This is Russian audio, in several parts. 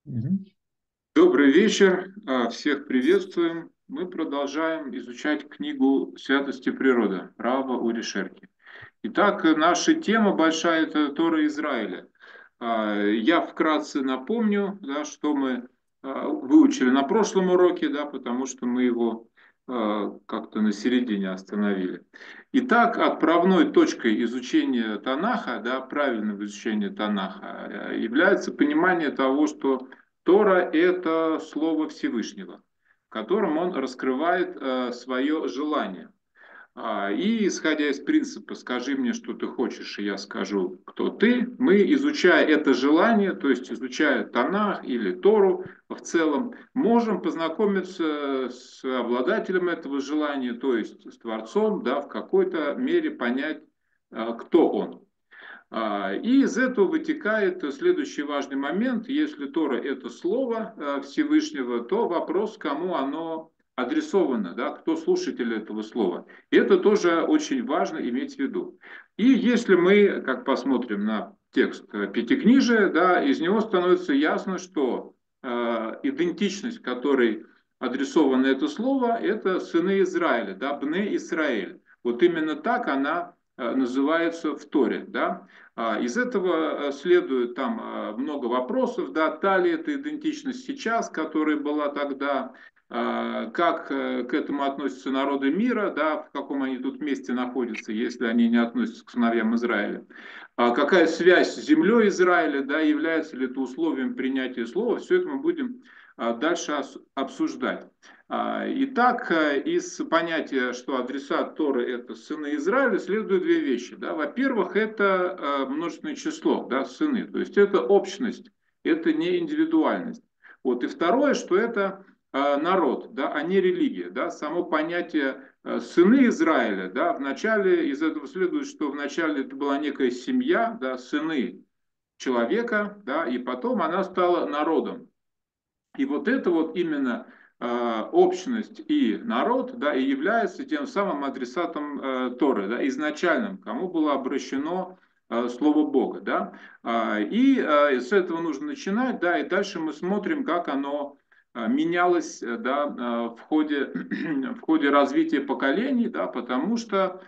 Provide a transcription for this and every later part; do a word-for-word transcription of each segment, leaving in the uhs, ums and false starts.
Мгм. Добрый вечер, а, всех приветствуем. Мы продолжаем изучать книгу «Святости природы» Рава Ури Шерки. Итак, наша тема большая – это Тора Израиля. А, Я вкратце напомню, да, что мы а, выучили на прошлом уроке, да, потому что мы его а, как-то на середине остановили. Итак, отправной точкой изучения Танаха, да, правильного изучения Танаха, э, является понимание того, что Тора – это слово Всевышнего, в котором он раскрывает э, свое желание. А, И, исходя из принципа «скажи мне, что ты хочешь, и я скажу, кто ты», мы, изучая это желание, то есть изучая Танах или Тору в целом, можем познакомиться с обладателем этого желания, то есть с Творцом, да, в какой-то мере понять, а, кто он. А, И из этого вытекает следующий важный момент. Если Тора – это слово а, Всевышнего, то вопрос, кому оно адресовано, да, кто слушатель этого слова. И это тоже очень важно иметь в виду. И если мы, как посмотрим на текст Пятикнижия, да, из него становится ясно, что э, идентичность, которой адресовано это слово, это сыны Израиля, да, Бне Исраэль. Вот именно так она э, называется в Торе, да. А, Из этого следует там а, много вопросов, да, та ли это идентичность сейчас, которая была тогда, а, как э, к этому относятся народы мира, да, в каком они тут месте находятся, если они не относятся к сыновьям Израиля. А какая связь с землей Израиля, да, является ли это условием принятия слова, все это мы будем а, дальше обсуждать. А, Итак, э, из понятия, что адресат Торы – это сыны Израиля, следуют две вещи. Да. Во-первых, это э, множественное число, да, сыны, то есть это общность, это не индивидуальность. Вот. И второе, что это э, народ, да, а не религия. Да. Само понятие э, сыны Израиля, да, вначале из этого следует, что вначале это была некая семья, да, сыны человека, да, и потом она стала народом. И вот это вот именно э, общность и народ, да, и является тем самым адресатом э, Торы, да, изначальным, кому было обращено э, Слово Бога, да. А, и э, с этого нужно начинать, да, и дальше мы смотрим, как оно э, менялось, э, да, э, в ходе, в ходе развития поколений, да, потому что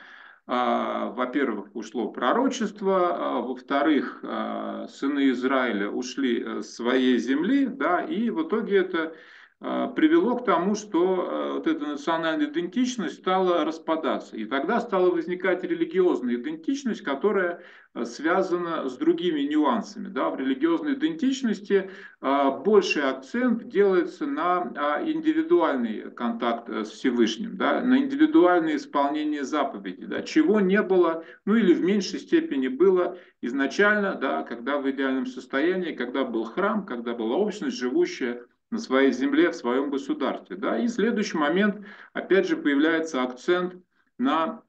а, во-первых, ушло пророчество, а, во-вторых, а, сыны Израиля ушли э, с своей земли, да, и в итоге это а, привело к тому, что а, вот эта национальная идентичность стала распадаться. И тогда стала возникать религиозная идентичность, которая а, связана с другими нюансами. Да. В религиозной идентичности а, больший акцент делается на а, индивидуальный контакт э, с Всевышним, да, на индивидуальное исполнение заповедей, да, чего не было, ну или в меньшей степени было изначально, да, когда в идеальном состоянии, когда был храм, когда была общность, живущая на своей земле, в своем государстве. Да. И следующий момент, опять же, появляется акцент на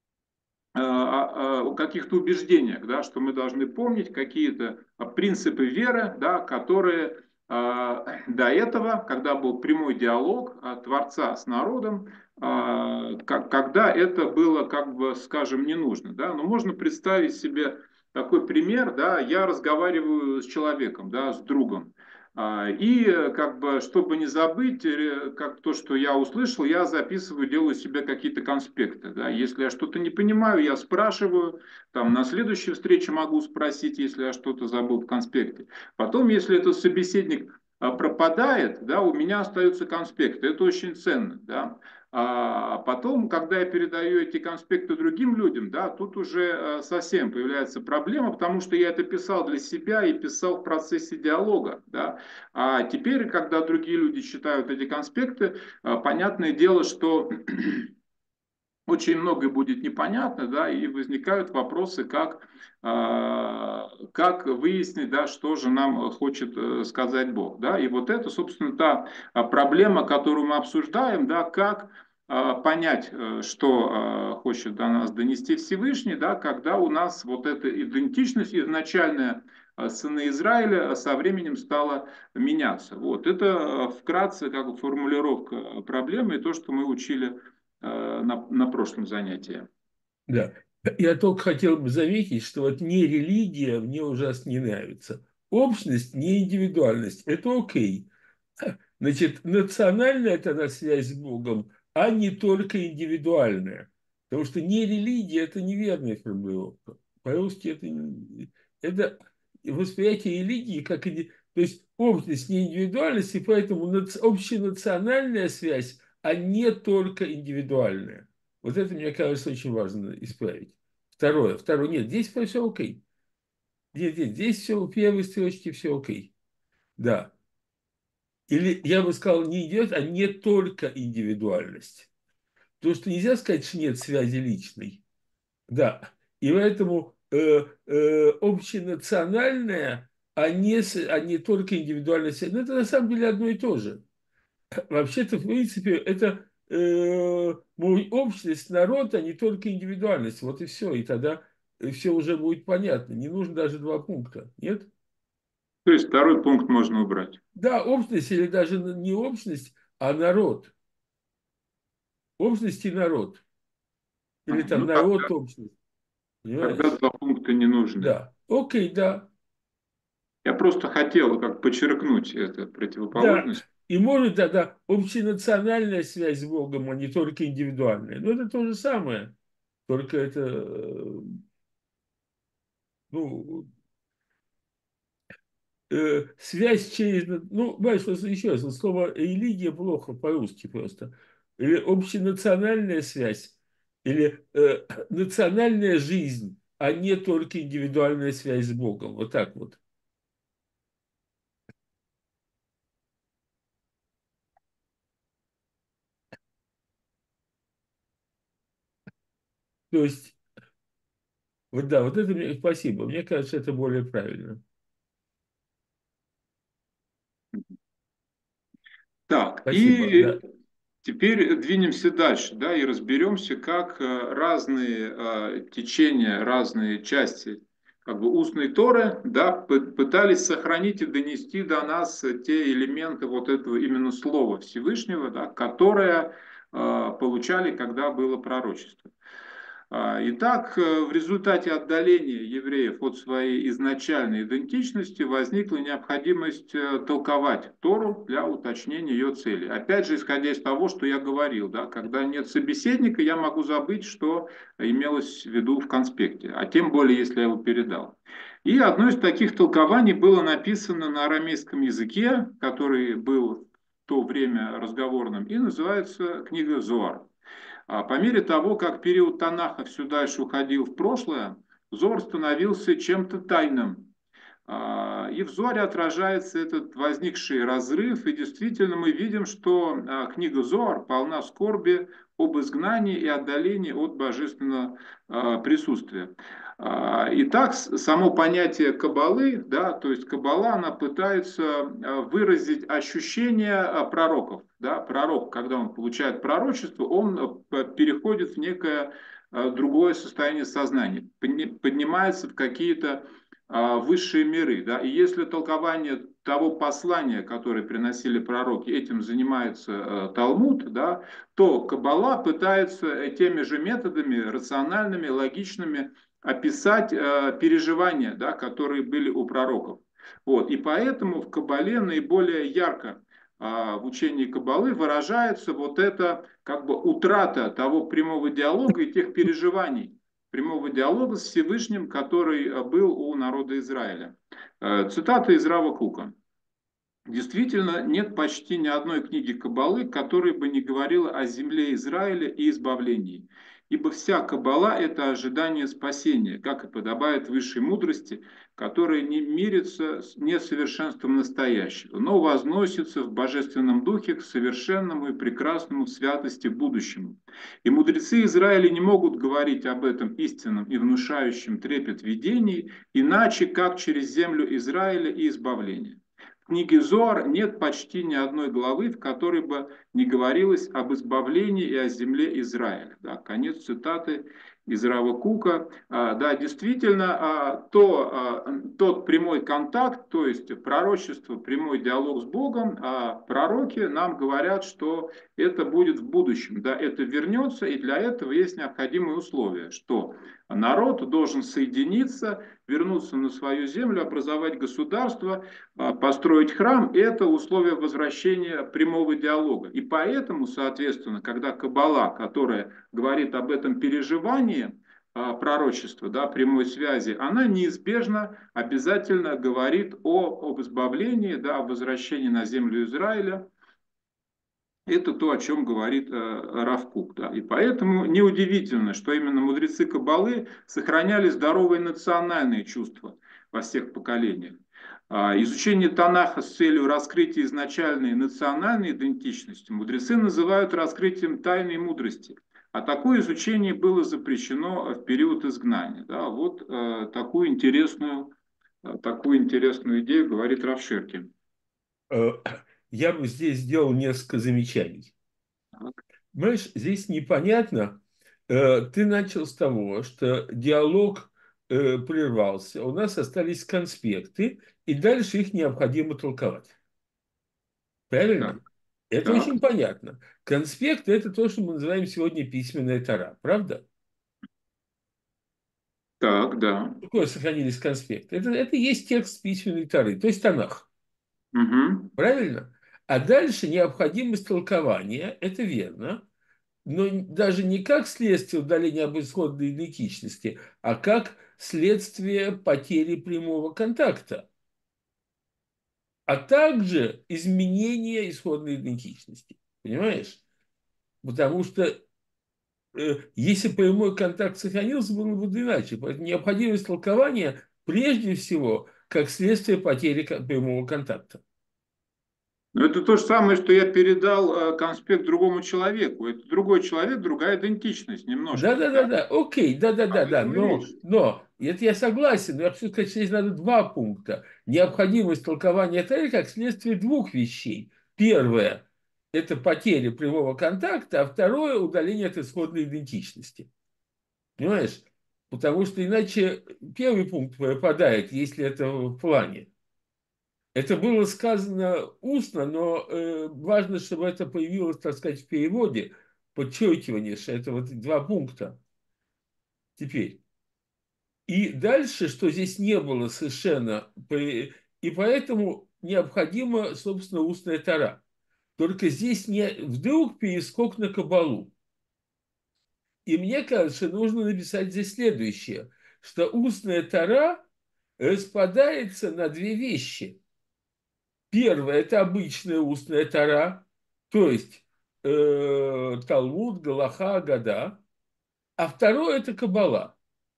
о каких-то убеждениях, да, что мы должны помнить какие-то принципы веры, да, которые э, до этого, когда был прямой диалог э, Творца с народом, э, как, когда это было, как бы, скажем, не нужно. Да. Но можно представить себе такой пример, да, я разговариваю с человеком, да, с другом, а, и как бы, чтобы не забыть, э, как то, что я услышал, я записываю, делаю себе какие-то конспекты. Да. Если я что-то не понимаю, я спрашиваю, там, на следующей встрече могу спросить, если я что-то забыл в конспекте. Потом, если этот собеседник а, пропадает, да, у меня остаются конспекты. Это очень ценно. Да. А потом, когда я передаю эти конспекты другим людям, да, тут уже совсем появляется проблема, потому что я это писал для себя и писал в процессе диалога. Да. А теперь, когда другие люди читают эти конспекты, понятное дело, что очень многое будет непонятно, да, и возникают вопросы, как, как выяснить, да, что же нам хочет э, сказать Бог. Да. И вот это, собственно, та проблема, которую мы обсуждаем, да, как понять, э, что э, хочет до нас донести Всевышний, да, когда у нас вот эта идентичность изначальная э, сына Израиля со временем стала меняться. Вот. Это э, вкратце как бы формулировка проблемы и то, что мы учили э, на, на прошлом занятии. Да. Я только хотел бы заметить, что вот не религия мне ужасно не нравится, общность, не индивидуальность. Это окей. Значит, национальная это она связь с Богом, а не только индивидуальная. Потому что не религия – это неверная формулировка. По-русски это, не- это восприятие религии как иди- то есть общность, не индивидуальность, и поэтому нац- общенациональная связь, а не только индивидуальная. Вот это, мне кажется, очень важно исправить. Второе. Второе. Нет, здесь все окей. Нет, нет, здесь все, в первой строчке все окей. Да. Или я бы сказал, не идет, а не только индивидуальность. Потому что нельзя сказать, что нет связи личной. Да. И поэтому э, э, общенациональная, а не, с- а не только индивидуальность, ну, это на самом деле одно и то же. Вообще-то, в принципе, это э, мой общность, народ, а не только индивидуальность. Вот и все. И тогда все уже будет понятно. Не нужно даже два пункта. Нет? То есть второй пункт можно убрать. Да, общность или даже не общность, а народ. Общность и народ. Или А, там ну, тогда, народ, общность. тогда Понимаешь? два пункта не нужны. Да. Окей, да. Я просто хотел как подчеркнуть эту Да. противоположность. И может тогда общенациональная связь с Богом, а не только индивидуальная. Но это то же самое. Только это, э, ну, э, связь через... Ну, знаешь, вот еще раз, вот слово религия плохо по-русски просто. Или общенациональная связь, или э, национальная жизнь, а не только индивидуальная связь с Богом. Вот так вот. То есть, вот да, вот это мне спасибо. Мне кажется, это более правильно. Так, Спасибо, и да. теперь двинемся дальше, да, и разберемся, как э, разные э, течения, разные части как бы устной Торы, да, пы- пытались сохранить и донести до нас те элементы вот этого именно слова Всевышнего, да, которое э, получали, когда было пророчество. А, Итак, э, в результате отдаления евреев от своей изначальной идентичности возникла необходимость э, толковать Тору для уточнения ее цели. Опять же, исходя из того, что я говорил, да, когда нет собеседника, я могу забыть, что имелось в виду в конспекте, а тем более, если я его передал. И одно из таких толкований было написано на арамейском языке, который был в то время разговорным, и называется книга Зоар. А по мере того, как период Танаха все дальше уходил в прошлое, Зор становился чем-то тайным. А, И в Зоре отражается этот возникший разрыв, и действительно мы видим, что а, книга Зор полна скорби об изгнании и отдалении от божественного а, присутствия. А, Итак, само понятие каббалы, да, то есть каббала, она пытается а, выразить ощущение а, пророков. Да, пророк, когда он получает пророчество, он а, переходит в некое а, другое состояние сознания, поднимается в какие-то а, высшие миры. Да? И если толкование того послания, которое приносили пророки, этим занимается э, Талмуд, да, то Каббала пытается э, теми же методами, рациональными, логичными, описать э, переживания, да, которые были у пророков. Вот. И поэтому в Каббале наиболее ярко а, в учении Каббалы выражается вот эта как бы утрата того прямого диалога и тех переживаний, прямого диалога с Всевышним, который э, был у народа Израиля. Э, Цитата из Рава Кука. Действительно, нет почти ни одной книги Каббалы, которая бы не говорила о земле Израиля и избавлении. Ибо вся Каббала – это ожидание спасения, как и подобает высшей мудрости, которая не мирится с несовершенством настоящего, но возносится в божественном духе к совершенному и прекрасному в святости будущему. И мудрецы Израиля не могут говорить об этом истинном и внушающем трепет видении, иначе как через землю Израиля и избавления. В книге Зоар нет почти ни одной главы, в которой бы не говорилось об избавлении и о земле Израиля. Да, конец цитаты из Рава Кука. А, да, действительно, а, то, а, тот прямой контакт, то есть пророчество, прямой диалог с Богом, а пророки нам говорят, что это будет в будущем, да, это вернется, и для этого есть необходимые условия, что народ должен соединиться, вернуться на свою землю, образовать государство, а, построить храм. Это условие возвращения прямого диалога. И поэтому, соответственно, когда Каббала, которая говорит об этом переживании, а, пророчества, да, прямой связи, она неизбежно, обязательно говорит о, об избавлении, да, о возвращении на землю Израиля. Это то, о чем говорит э, Рав Кук. Да. И поэтому неудивительно, что именно мудрецы Каббалы сохраняли здоровые национальные чувства во всех поколениях. А, изучение Танаха с целью раскрытия изначальной национальной идентичности мудрецы называют раскрытием тайной мудрости. А такое изучение было запрещено в период изгнания. Да. Вот э, такую, интересную, э, такую интересную идею говорит Рав Ширкин. Э, Я бы здесь сделал несколько замечаний. Понимаешь, здесь непонятно. Э, Ты начал с того, что диалог э, прервался, у нас остались конспекты, и дальше их необходимо толковать. Так, Правильно? Это так, очень понятно. Конспекты – это то, что мы называем сегодня письменная тара. Правда? так, да. Какое сохранились конспекты? Это, это и есть текст письменной тары, то есть Танах. Угу. Правильно? А дальше необходимость толкования – это верно. Но даже не как следствие удаления об исходной идентичности, а как следствие потери прямого контакта, а также изменения исходной идентичности. Понимаешь? Потому что э, если прямой контакт сохранился, было бы иначе. Поэтому необходимость толкования прежде всего как следствие потери прямого контакта. Но это то же самое, что я передал э, конспект другому человеку. Это другой человек, другая идентичность Да, немножко. да, да, Да? да, окей, да, да, да, Об да, этом и но, речь. но, это я согласен, но я хочу сказать, что здесь надо два пункта. Необходимость толкования Торы как следствие двух вещей. Первое – это потеря прямого контакта, а второе – удаление от исходной идентичности. Понимаешь? Потому что иначе первый пункт пропадает, если это в плане. Это было сказано устно, но э, важно, чтобы это появилось, так сказать, в переводе, подчеркивание, что это вот два пункта. Теперь. И дальше, что здесь не было совершенно, и поэтому необходима, собственно, устная тара. Только здесь не вдруг перескок на кабалу. И мне кажется, нужно написать здесь следующее, что устная тара распадается на две вещи. Первое – это обычная устная тара, то есть э, Талмуд, Галаха, Гада. А второе – это кабала.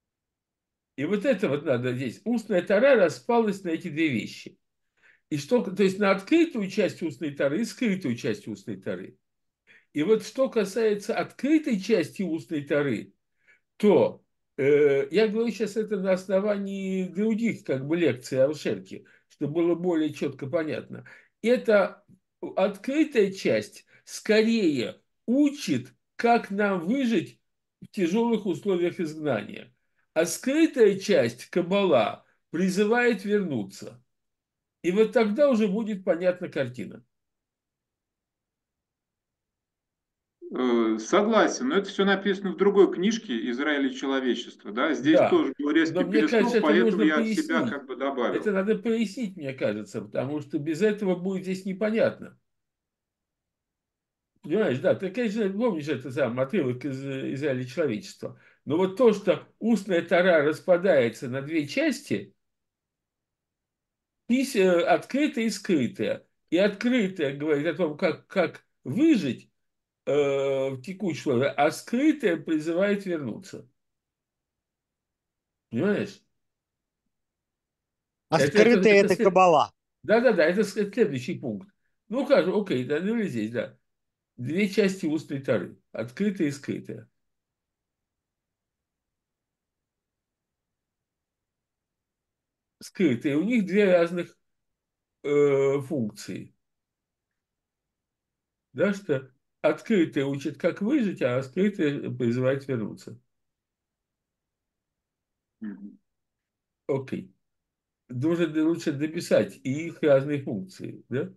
И вот это вот надо здесь. Устная тара распалась на эти две вещи. И что, то есть на открытую часть устной тары и скрытую часть устной тары. И вот что касается открытой части устной тары, то э, я говорю сейчас это на основании других как бы лекций о Шерке, чтобы было более четко понятно. Это открытая часть скорее учит, как нам выжить в тяжелых условиях изгнания. А скрытая часть Каббала призывает вернуться. И вот тогда уже будет понятна картина. Э, согласен, но это все написано в другой книжке «Израиль и человечество». Да? Здесь Да, тоже был но резкий мне кажется, перескок, это поэтому нужно я от себя пояснить. как бы добавил. Это надо пояснить, мне кажется, потому что без этого будет здесь непонятно. Понимаешь, да, ты, конечно, помнишь это сам отрывок из Израиля человечества. Но вот то, что устная тара распадается на две части, пись- э, открытая и скрытая. И открытая говорит о том, как, как выжить э, в текущих условиях, а скрытая призывает вернуться. Понимаешь? А Это, это, скрытая – это, это след- кабала. да-да-да, это след- следующий пункт. Ну, хорошо, окей, да, ну или здесь, да. Две части устной тары, открытая и скрытая. Скрытые, у них две разных э, функции. Да, что открытая учит, как выжить, а скрытая призывает вернуться. Мгм. Окей. Нужно лучше дописать и их разные функции. Да?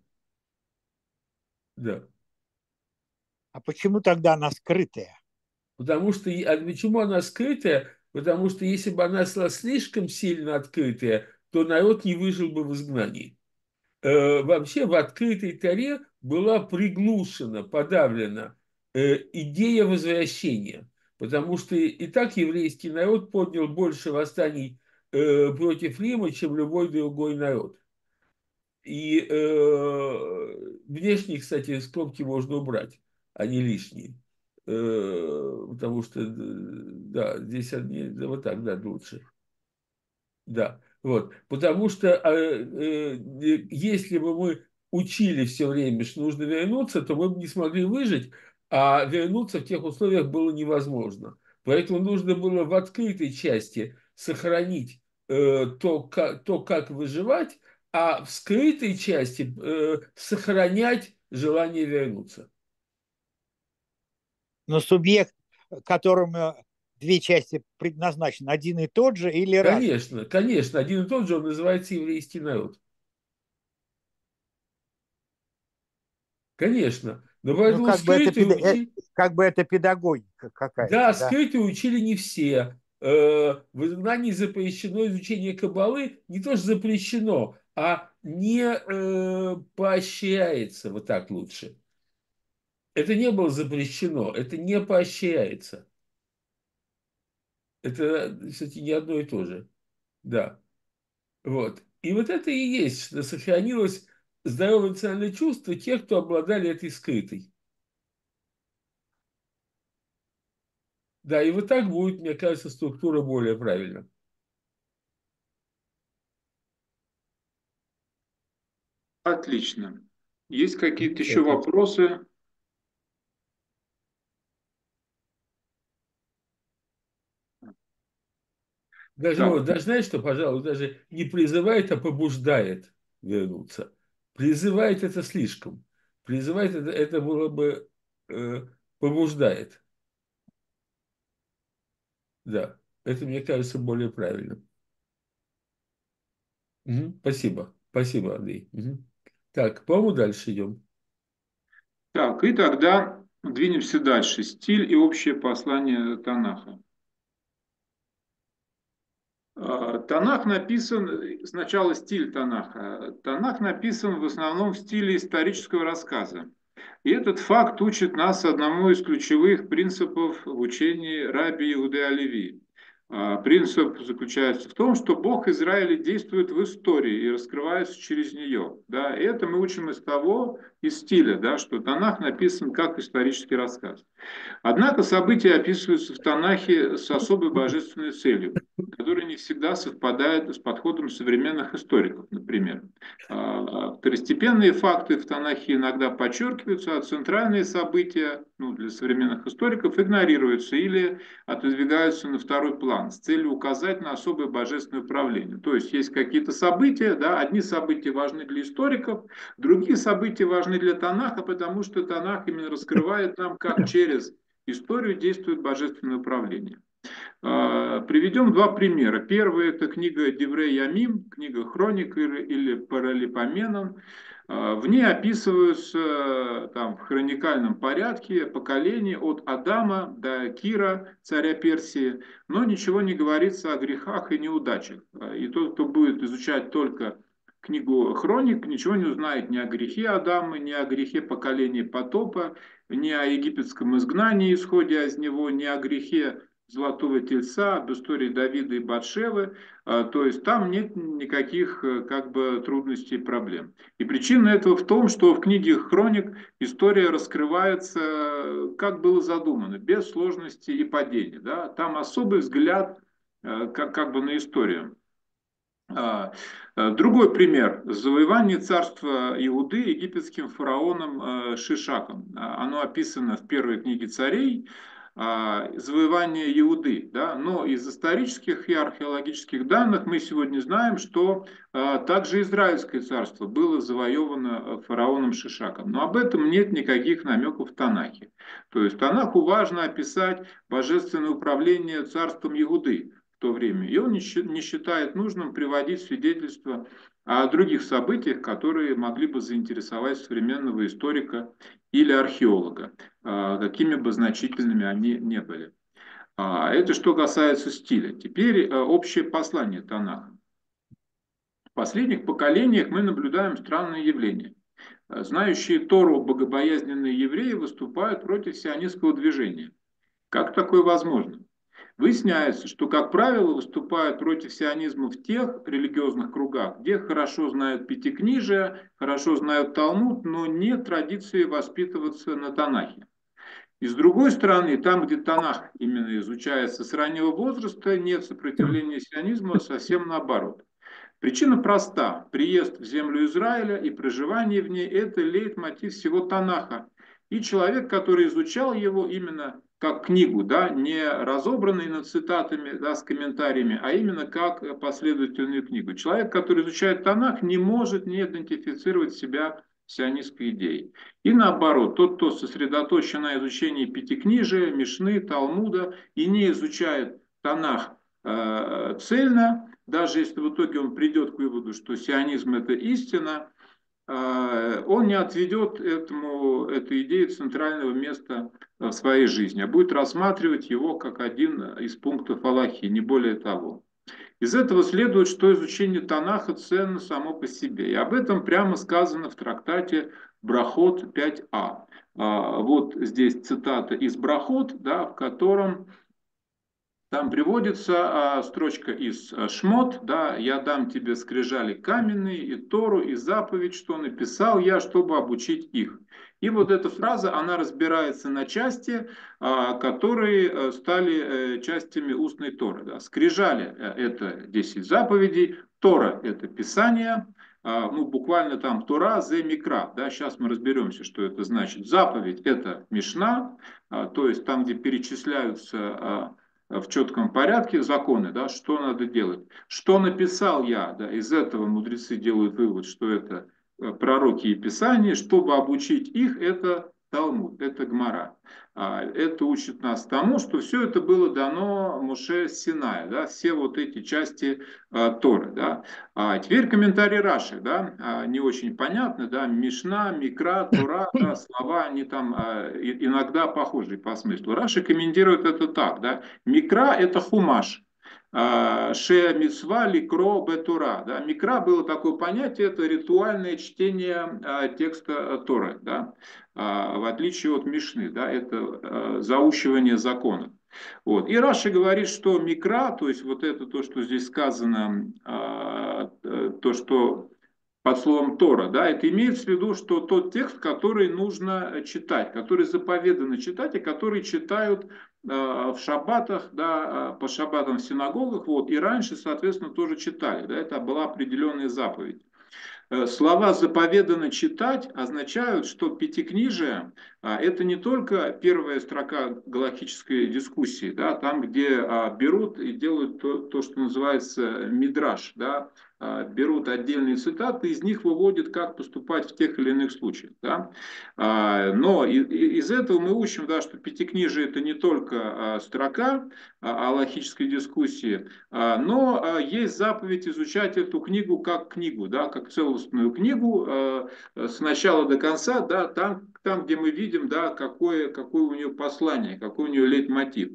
Да. А почему тогда она скрытая? Потому что, и- а почему она скрытая? Потому что если бы она стала слишком сильно открытая, то народ не выжил бы в изгнании. Э, вообще в открытой Торе была приглушена, подавлена э, идея возвращения. Потому что и так еврейский народ поднял больше восстаний э, против Рима, чем любой другой народ. И э, внешние, кстати, скобки можно убрать, они лишние. Э, потому что, э, да, здесь они, да, вот так, да, лучше. Да, вот. Потому что э, э, если бы мы учили все время, что нужно вернуться, то мы бы не смогли выжить, а вернуться в тех условиях было невозможно. Поэтому нужно было в открытой части сохранить э, то, как, то, как выживать, а в скрытой части э, сохранять желание вернуться. Но субъект, которому две части предназначены, один и тот же или разный? Конечно, конечно, один и тот же он называется еврейский народ. Конечно. Но Ну, поэтому как бы это, скрытые педа- э, учи... как бы это педагогика Да, какая-то, да? скрытые учили не все. Э, В изгнании запрещено изучение каббалы, не то что запрещено, а не э, поощряется, вот так лучше. Это не было запрещено, это не поощряется. Это, кстати, не одно и то же. Да, вот. И вот это и есть, что сохранилось здоровое национальное чувство тех, кто обладали этой скрытой. Да, и вот так будет, мне кажется, структура более правильна. Отлично. Есть какие-то еще Замечательно. вопросы? Даже, вот, Так, даже знаешь, что, пожалуй, даже не призывает, а побуждает вернуться. Призывает это слишком. Призывает это, это было бы э, побуждает. Да, это, мне кажется, более правильно. Мгм. Спасибо. Спасибо, Андрей. Мгм. Так, по-моему, дальше идем. так, и тогда двинемся дальше. Стиль и общее послание Танаха. А, Танах написан, сначала стиль Танаха. Танах написан в основном в стиле исторического рассказа. И этот факт учит нас одному из ключевых принципов в учении Раби Иуды Алеви. А, Принцип заключается в том, что Бог Израиля действует в истории и раскрывается через нее. Да? И это мы учим из того, из стиля, да, что Танах написан как исторический рассказ. Однако события описываются в Танахе с особой божественной целью, которая не всегда совпадает с подходом современных историков, например. А, Второстепенные факты в Танахе иногда подчеркиваются, а центральные события, ну, для современных историков, игнорируются или отодвигаются на второй план с целью указать на особое божественное управление. То есть есть какие-то события, да, одни события важны для историков, другие события важны для Танаха, потому что Танах именно раскрывает нам, как через историю действует божественное управление. А, Приведем два примера. Первый – это книга Деврей Ямим, книга Хроник или Паралипоменон. А, В ней описываются там, в хроникальном порядке поколения от Адама до Кира, царя Персии, но ничего не говорится о грехах и неудачах. А, И тот, кто будет изучать только книгу Хроник, ничего не узнает ни о грехе Адама, ни о грехе поколения потопа, ни о египетском изгнании, исходя из него, ни о грехе Золотого Тельца, об истории Давида и Батшевы. А, То есть там нет никаких э, как бы трудностей и проблем. И причина этого в том, что в книге Хроник история раскрывается, э, как было задумано, без сложностей и падений. Да? Там особый взгляд э, как, как бы на историю. А, э, Другой пример. Завоевание царства Иуды египетским фараоном э, Шишаком. А, Оно описано в первой книге царей. а, Завоевание Иуды. Да? Но из исторических и археологических данных мы сегодня знаем, что а, также Израильское царство было завоевано э, фараоном Шишаком. Но об этом нет никаких намеков в Танахе. То есть Танаху важно описать божественное управление царством Иуды в то время. И он не считает нужным приводить свидетельства о других событиях, которые могли бы заинтересовать современного историка или археолога, а, какими бы значительными они не были. А это что касается стиля. Теперь э, общее послание Танаха. В последних поколениях мы наблюдаем странное явление. Э, Знающие Тору богобоязненные евреи выступают против сионистского движения. Как такое возможно? Выясняется, что, как правило, выступают против сионизма в тех религиозных кругах, где хорошо знают Пятикнижие, хорошо знают Талмуд, но нет традиции воспитываться на Танахе. И с другой стороны, там, где Танах именно изучается с раннего возраста, нет сопротивления сионизму, а совсем наоборот. Причина проста. Приезд в землю Израиля и проживание в ней – это лейтмотив всего Танаха. И человек, который изучал его именно как книгу, да, не разобранный над цитатами, да, с комментариями, а именно как последовательную книгу. Человек, который изучает Танах, не может не идентифицировать себя с сионистской идеей. И наоборот, тот, кто сосредоточен на изучении Пятикнижия, Мишны, Талмуда и не изучает Танах э, цельно, даже если в итоге он придет к выводу, что сионизм – это истина, он не отведет этому, этой идее центрального места в своей жизни, а будет рассматривать его как один из пунктов Алахи, не более того. Из этого следует, что изучение Танаха ценно само по себе. И об этом прямо сказано в трактате Брахот пять а. Вот здесь цитата из Брахот, да, в котором там приводится а, строчка из а, Шмот, да, «Я дам тебе скрижали каменные, и Тору, и заповедь, что написал я, чтобы обучить их». И вот эта фраза, она разбирается на части, а, которые а, стали а, частями устной Торы. Да. Скрижали а, – это десять заповедей, Тора – это Писание, а, ну, буквально там Тора, зе микра, да, сейчас мы разберемся, что это значит. Заповедь – это Мишна, а, то есть там, где перечисляются а, в четком порядке законы, да, что надо делать. Что написал я, да, из этого мудрецы делают вывод, что это пророки и писания, чтобы обучить их, это Талмуд, это Гмара. Это учит нас тому, что все это было дано Моше с Синая, да, все вот эти части а, Торы. Да. А теперь комментарий Раши, да, а, не очень понятно, да, Мишна, Микра, Тора, да, слова, они там а, иногда похожи по смыслу. Раши комментирует это так, да, Микра – это хумаш, Ше мицва ликро бетура. Да. Микра было такое понятие, это ритуальное чтение а, текста Торы, да, а, в отличие от Мишны, да, это а, заучивание законов. Вот. И Раши говорит, что микра, то есть вот это то, что здесь сказано, а, то, что под словом Тора, да, это имеется в виду, что тот текст, который нужно читать, который заповедано читать, и который читают э, в шаббатах, да, по шаббатам в синагогах, вот, и раньше, соответственно, тоже читали, да, это была определенная заповедь. Слова «заповедано читать» означают, что пятикнижие – это не только первая строка галактической дискуссии, да, там, где берут и делают то, то что называется мидраш, да, берут отдельные цитаты, из них выводят, как поступать в тех или иных случаях. Да. Но из этого мы учим, да, что пятикнижие – это не только строка алахической дискуссии, но есть заповедь изучать эту книгу как книгу, да, как целостную книгу с начала до конца, да, там, там где мы видим, да, какое, какое у нее послание, какой у нее лейтмотив.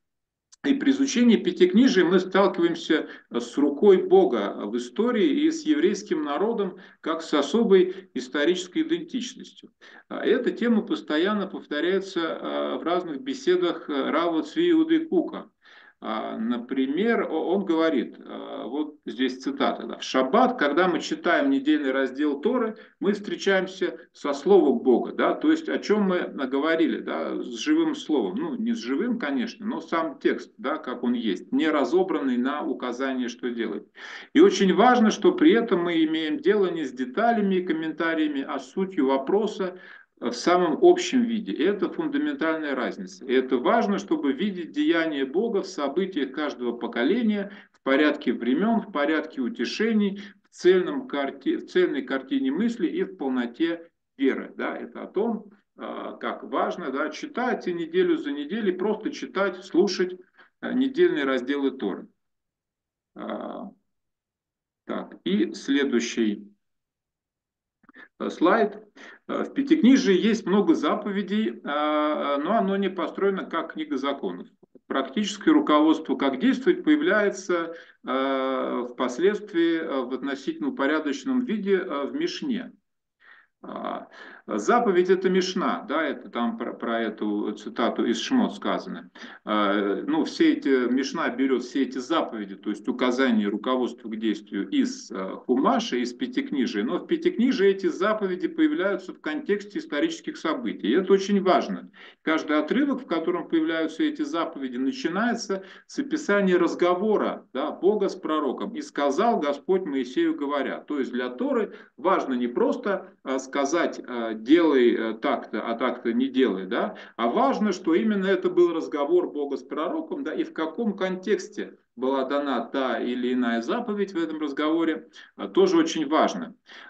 И при изучении Пятикнижия мы сталкиваемся с рукой Бога в истории и с еврейским народом как с особой исторической идентичностью. Эта тема постоянно повторяется в разных беседах Рава Цви Иуды Кука. Например, он говорит, вот здесь цитата, да, «В шаббат, когда мы читаем недельный раздел Торы, мы встречаемся со словом Бога», да, то есть о чем мы говорили, да, с живым словом, ну не с живым, конечно, но сам текст, да, как он есть, не разобранный на указание, что делать. И очень важно, что при этом мы имеем дело не с деталями и комментариями, а с сутью вопроса, в самом общем виде. И это фундаментальная разница. И это важно, чтобы видеть деяния Бога в событиях каждого поколения, в порядке времен, в порядке утешений, в, цельном карти... в цельной картине мысли и в полноте веры. Да, это о том, как важно, да, читать неделю за неделей, просто читать, слушать недельные разделы Торы. Так, и следующий слайд. В Пятикнижии есть много заповедей, но оно не построено как книга законов. практическое руководство, как действовать, появляется э, впоследствии э, в относительно упорядоченном виде э, в Мишне. А, Заповедь – это Мишна, да, это там про, про эту цитату из Шмот сказано. А, Ну, все эти, Мишна берет все эти заповеди, то есть указания руководства к действию из а, Хумаша, из Пятикнижия, но в Пятикнижии эти заповеди появляются в контексте исторических событий, и это очень важно. Каждый отрывок, в котором появляются эти заповеди, начинается с описания разговора, да, Бога с пророком. «И сказал Господь Моисею говоря». То есть для Торы важно не просто сказать «делай так-то, а так-то не делай», да, а важно, что именно это был разговор Бога с пророком, да, и в каком контексте была дана та или иная заповедь в этом разговоре, тоже очень важно.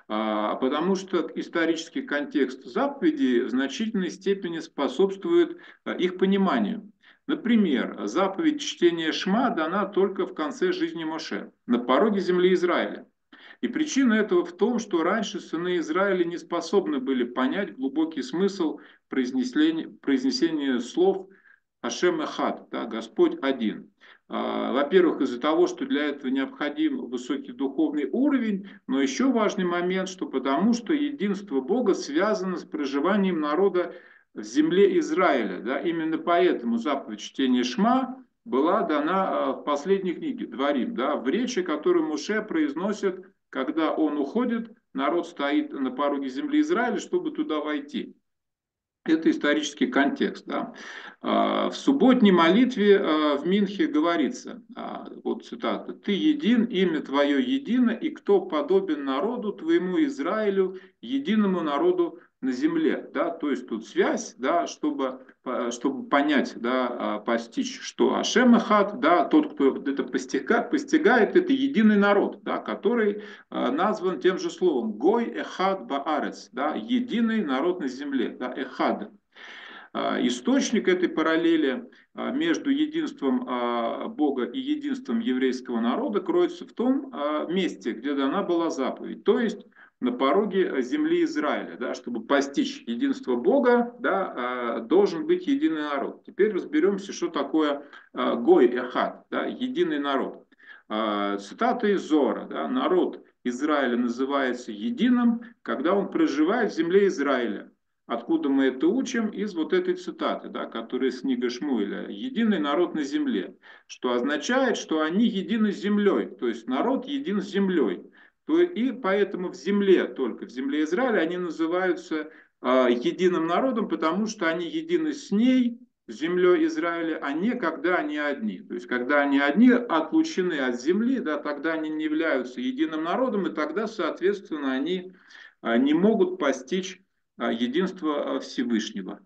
Потому что исторический контекст заповедей в значительной степени способствует их пониманию. Например, заповедь чтения Шма дана только в конце жизни Моше, на пороге земли Израиля. И причина этого в том, что раньше сыны Израиля не способны были понять глубокий смысл произнесения, произнесения слов «Ашем Эхад», да, «Господь один». Во-первых, из-за того, что для этого необходим высокий духовный уровень, но еще важный момент, что потому что единство Бога связано с проживанием народа в земле Израиля. Да, именно поэтому заповедь чтения Шма была дана в последней книге Дворим, да, в речи, которую Моше произносит, когда он уходит, народ стоит на пороге земли Израиля, чтобы туда войти. Это исторический контекст. Да. В субботней молитве в Минхе говорится, вот цитата: «Ты един, имя твое едино, и кто подобен народу твоему Израилю, единому народу на земле». Да. То есть тут связь, да, чтобы, чтобы понять, да, постичь, что Ашем Эхад, да, тот, кто это постигает, постигает, это единый народ, да, который назван тем же словом «Гой Эхад Баарец», да, единый народ на земле, да, Эхад. Источник этой параллели между единством Бога и единством еврейского народа кроется в том месте, где дана была заповедь, то есть на пороге земли Израиля. Да, чтобы постичь единство Бога, да, должен быть единый народ. Теперь разберемся, что такое Гой Эхад, да, единый народ. Цитата из Зора. Да, народ Израиля называется единым, когда он проживает в земле Израиля. Откуда мы это учим? Из вот этой цитаты, да, которая из книги Шмуэля. «Единый народ на земле», что означает, что они едины с землей, то есть народ един с землей. И поэтому в земле, только в земле Израиля, они называются э, единым народом, потому что они едины с ней, с землей Израиля, а не когда они одни. То есть когда они одни, отлучены от земли, да, тогда они не являются единым народом, и тогда, соответственно, они э, не могут постичь единство Всевышнего.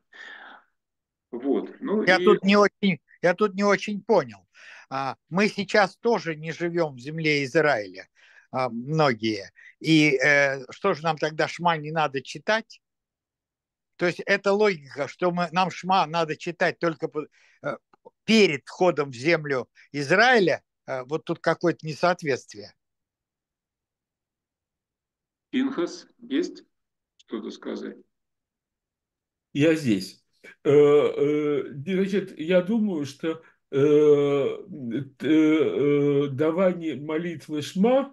Вот. Ну я, и... тут не очень, я тут не очень понял. Мы сейчас тоже не живем в земле Израиля, многие. И э, что же нам тогда Шма не надо читать? То есть это логика, что мы, нам Шма надо читать только э, перед входом в землю Израиля. Э, вот тут какое-то несоответствие. Пинхас, есть что-то сказать? Я здесь. Значит, я думаю, что давание молитвы Шма,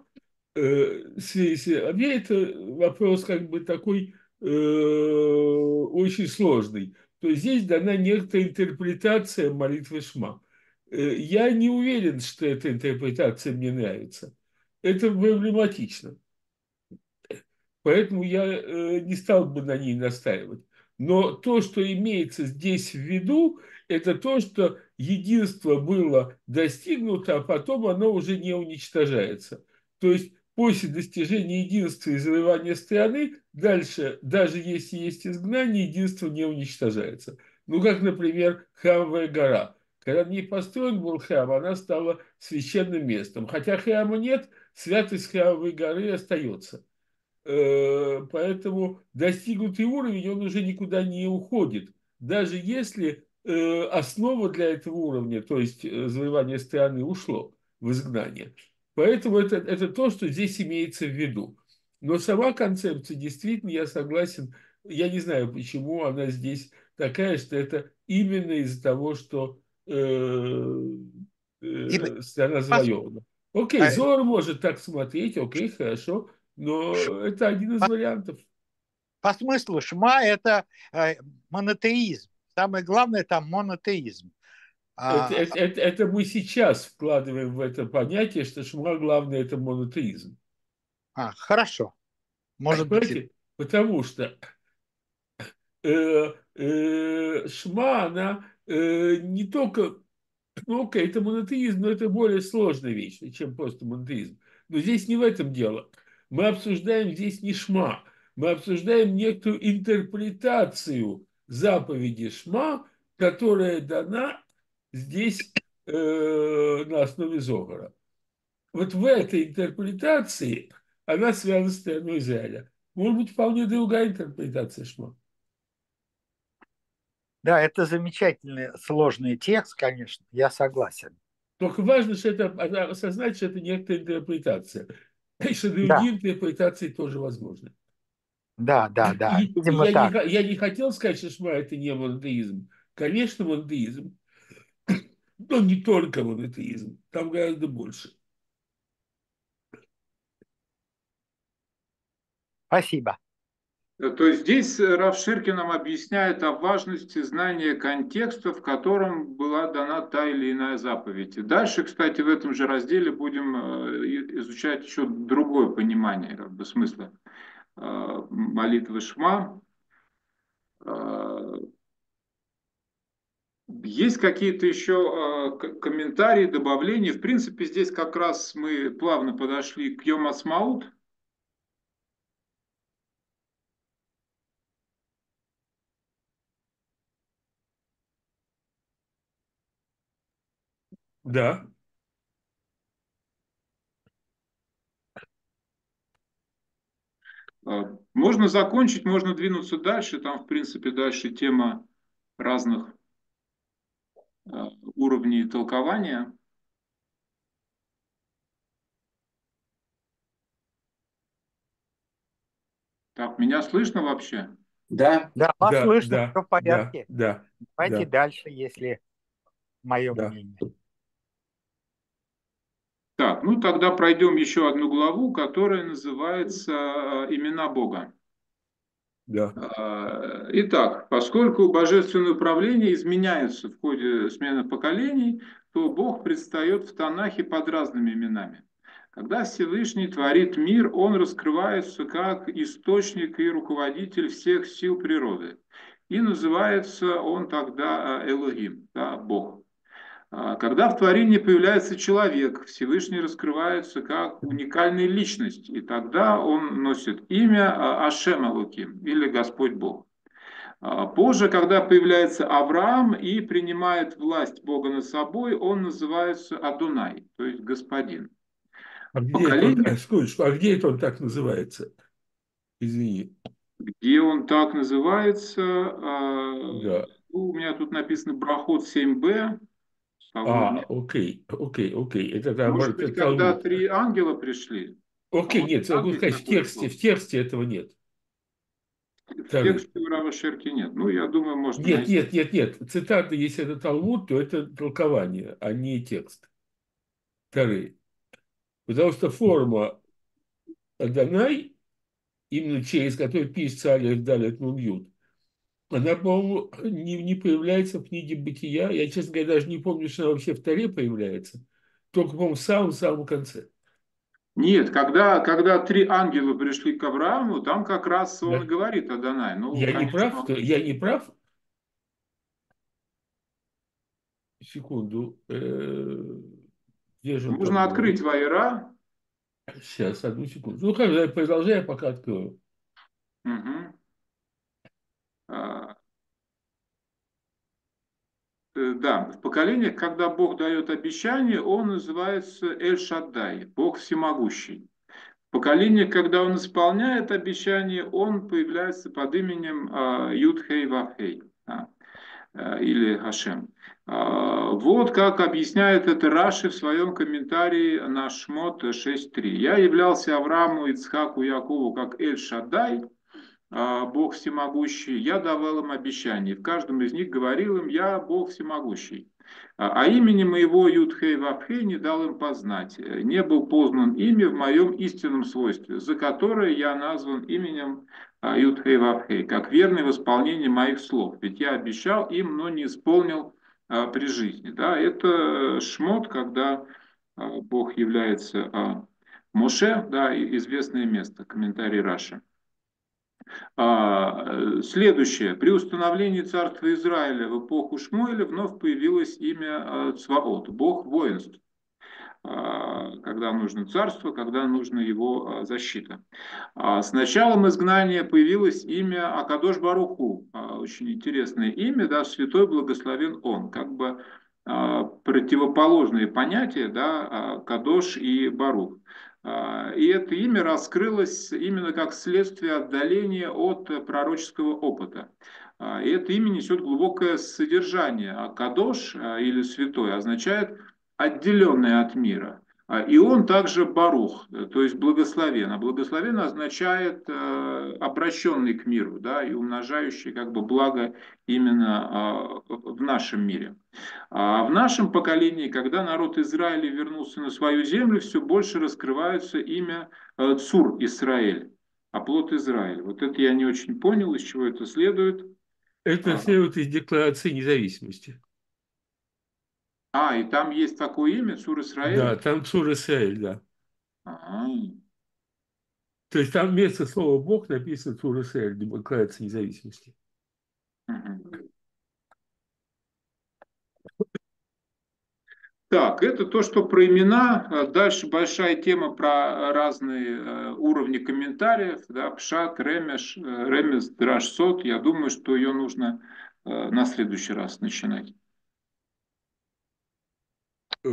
мне это вопрос как бы такой очень сложный. То есть здесь дана некоторая интерпретация молитвы Шма. Я не уверен, что эта интерпретация мне нравится. Это проблематично. Поэтому я не стал бы на ней настаивать. Но то, что имеется здесь в виду, это то, что единство было достигнуто, а потом оно уже не уничтожается. То есть после достижения единства и завоевания страны, дальше, даже если есть изгнание, единство не уничтожается. Ну, как, например, Храмовая гора. Когда не построен был храм, она стала священным местом. Хотя храма нет, святость Храмовой горы остается. Поэтому достигнутый уровень, он уже никуда не уходит. Даже если основа для этого уровня, то есть завоевание страны, ушло в изгнание. Поэтому это, это то, что здесь имеется в виду. Но сама концепция, действительно, я согласен, я не знаю, почему она здесь такая, что это именно из-за того, что э, И э, страна пос- завоевана. Окей, э, Зор может так смотреть, окей, хорошо, ш- но это один из по, вариантов. по смыслу Шма это э, монотеизм. Самое главное там монотеизм. Это, А, это, это, это мы сейчас вкладываем в это понятие, что Шма главное это монотеизм. а, хорошо, может быть. и- Понимаете? Потому что э, э, Шма, она э, не только, ну окей, это монотеизм, но это более сложная вещь, чем просто монотеизм. Но здесь не в этом дело. Мы обсуждаем здесь не Шма, мы обсуждаем некую интерпретацию заповеди Шма, которая дана здесь э, на основе Зогара. Вот в этой интерпретации она связана с страной Израиля. Может быть, вполне другая интерпретация Шма. Да, это замечательный сложный текст, конечно, я согласен. Только важно, что это, осознать, что это некоторая интерпретация. И что Да, другие интерпретации тоже возможны. да, да, да, И, и видимо я, не, так. я не хотел сказать, что Шма это не монотеизм. Конечно, монотеизм, но не только монотеизм. Там гораздо больше. Спасибо. То есть здесь Рав Ширкин нам объясняет о важности знания контекста, в котором была дана та или иная заповедь. И дальше, кстати, в этом же разделе будем э, изучать еще другое понимание как бы, смысла э, молитвы Шма. Э, Есть какие-то еще э, комментарии, добавления? В принципе, здесь как раз мы плавно подошли к Йом Асмаут. Да, Э, Можно закончить, можно двинуться дальше. Там, в принципе, дальше тема разных э, уровней толкования. Так, меня слышно вообще? Да, Да, вас да, слышно, да, все в да, порядке. да, Давайте да, дальше, если мое да, мнение. Так, ну тогда пройдем еще одну главу, которая называется э, «Имена Бога». да. Э, Итак, поскольку божественное управление изменяется в ходе смены поколений, то Бог предстает в Танахе под разными именами. Когда Всевышний творит мир, он раскрывается как источник и руководитель всех сил природы. И называется он тогда э, Элохим, да, Бог. А когда в творении появляется человек, Всевышний раскрывается как уникальная личность, и тогда он носит имя а, Ашем Элоким, или Господь Бог. А позже, когда появляется Авраам и принимает власть Бога над собой, он называется Адунай, то есть Господин. А где это он, Поколение, а, секундочку, а где это он так называется? Извини. где он так называется, а, Да. ну, у меня тут написано Брахот семь бэ, того А, дня. окей, окей, окей. Это, там, Может это быть, когда Талмуд. три ангела пришли, а Окей, вот нет, я там могу есть сказать, в такое тексте, слово. в тексте этого нет. В Тары. тексте у Рава Шерки нет. Ну, я думаю, можно Нет, найти. нет, нет, нет. Цитата, если это Талмуд, то это толкование, а не текст. Тары. Потому что форма Адонай, именно через которую пишется Алиф Далет Нун Юд, она, по-моему, не, не появляется в книге Бытия. Я, честно говоря, даже не помню, что она вообще в Таре появляется. Только, по-моему, в самом-самом конце. Нет, когда, когда три ангела пришли к Аврааму, там как раз он и Да? говорит о Данай. Ну, Я не прав? конечно, что- Я не прав? Секунду. Э, Где же он там можно открыть говорит? Ваера. Сейчас, одну секунду. Ну, как, продолжай, я пока открою. Угу. А, э, да, в поколениях, когда Бог дает обещание, он называется Эль-Шаддай, Бог всемогущий. В поколениях, когда он исполняет обещание, он появляется под именем а, Юдхей Вавхей. Да. э, или Хашем. А, Вот как объясняет это Раши в своем комментарии на Шмот шесть три. «Я являлся Аврааму, Ицхаку, Якову как Эль-Шаддай, а, Бог всемогущий, я давал им обещания. В каждом из них говорил им, я Бог всемогущий. А а имени моего Юдхей Вапхей не дал им познать. Э, Не был познан ими в моем истинном свойстве, за которое я назван именем а, Юдхей Вапхей, как верный в исполнении моих слов. Ведь я обещал им, но не исполнил а, при жизни. Да, это шмот, когда а, Бог является а, Моше, да, и известное место, комментарий Раши. А, э, Следующее. При установлении царства Израиля в эпоху Шмуэля вновь появилось имя э, Цваот, бог воинств, а, когда нужно царство, когда нужна его а, защита. А С началом изгнания появилось имя Акадош Баруху, а, очень интересное имя, да, святой благословен он, как бы а, противоположные понятия, да, а, Кадош и Барух. А, И это имя раскрылось именно как следствие отдаления от пророческого опыта. А, И это имя несет глубокое содержание. А Кадош а, или святой означает отделенный от мира. А, И он также барух, э, то есть благословен. А благословен означает э, обращенный к миру, да, и умножающий как бы благо именно а, в нашем мире. А в нашем поколении, когда народ Израиля вернулся на свою землю, все больше раскрывается имя э, Цур Исраэль, оплот Израиль. Вот это я не очень понял, из чего это следует. Это А, следует из Декларации независимости. а, и там есть такое имя, Цур Да, Исраэль? там Цур Исраэль, да. Ага. То есть там вместо слова Бог написано Цур Исраэль, Декларация независимости. Мгм. Так, это то, что про имена. А Дальше большая тема про разные э, уровни комментариев. Да, Пшат, Ремеш, э, Ремес, Драш, Сот. Я думаю, что ее нужно э, на следующий раз начинать. Э,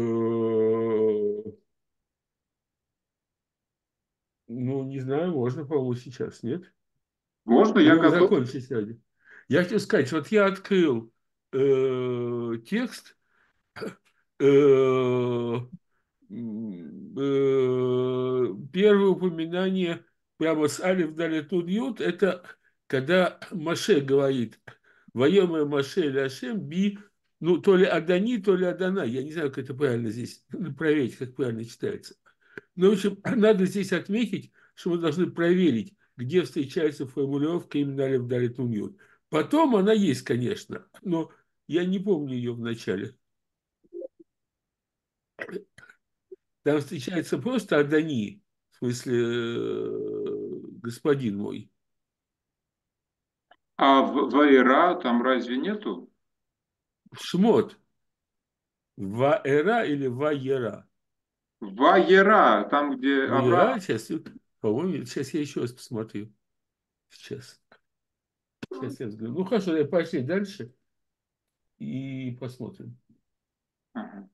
Ну, не знаю, можно, по-моему, сейчас, нет? Можно? Я Или вы готов. закончите сегодня? Я хочу сказать, вот я открыл э, текст, э, м, э, первое упоминание прямо с Алиф Далит Нун Йод, это когда Маше говорит, «Воемая Маше Ляшем би», ну, то ли Адани, то ли Адана, я не знаю, как это правильно здесь, надо проверить, как правильно читается. Ну, в общем, надо здесь отметить, что мы должны проверить, где встречается формулировка именно Алиф Далит Нун Йод. Потом она есть, конечно, но я не помню ее в начале. Там встречается просто Адани, в смысле, э, господин мой. А в Ваера там разве нету? Шмот. Ваэра или Ваера? Ваера, там, где Ваера, Авраам. сейчас, по-моему, сейчас я еще раз посмотрю. Сейчас. Сейчас я взгляну. Ну, хорошо, я пошли дальше и посмотрим. Ага.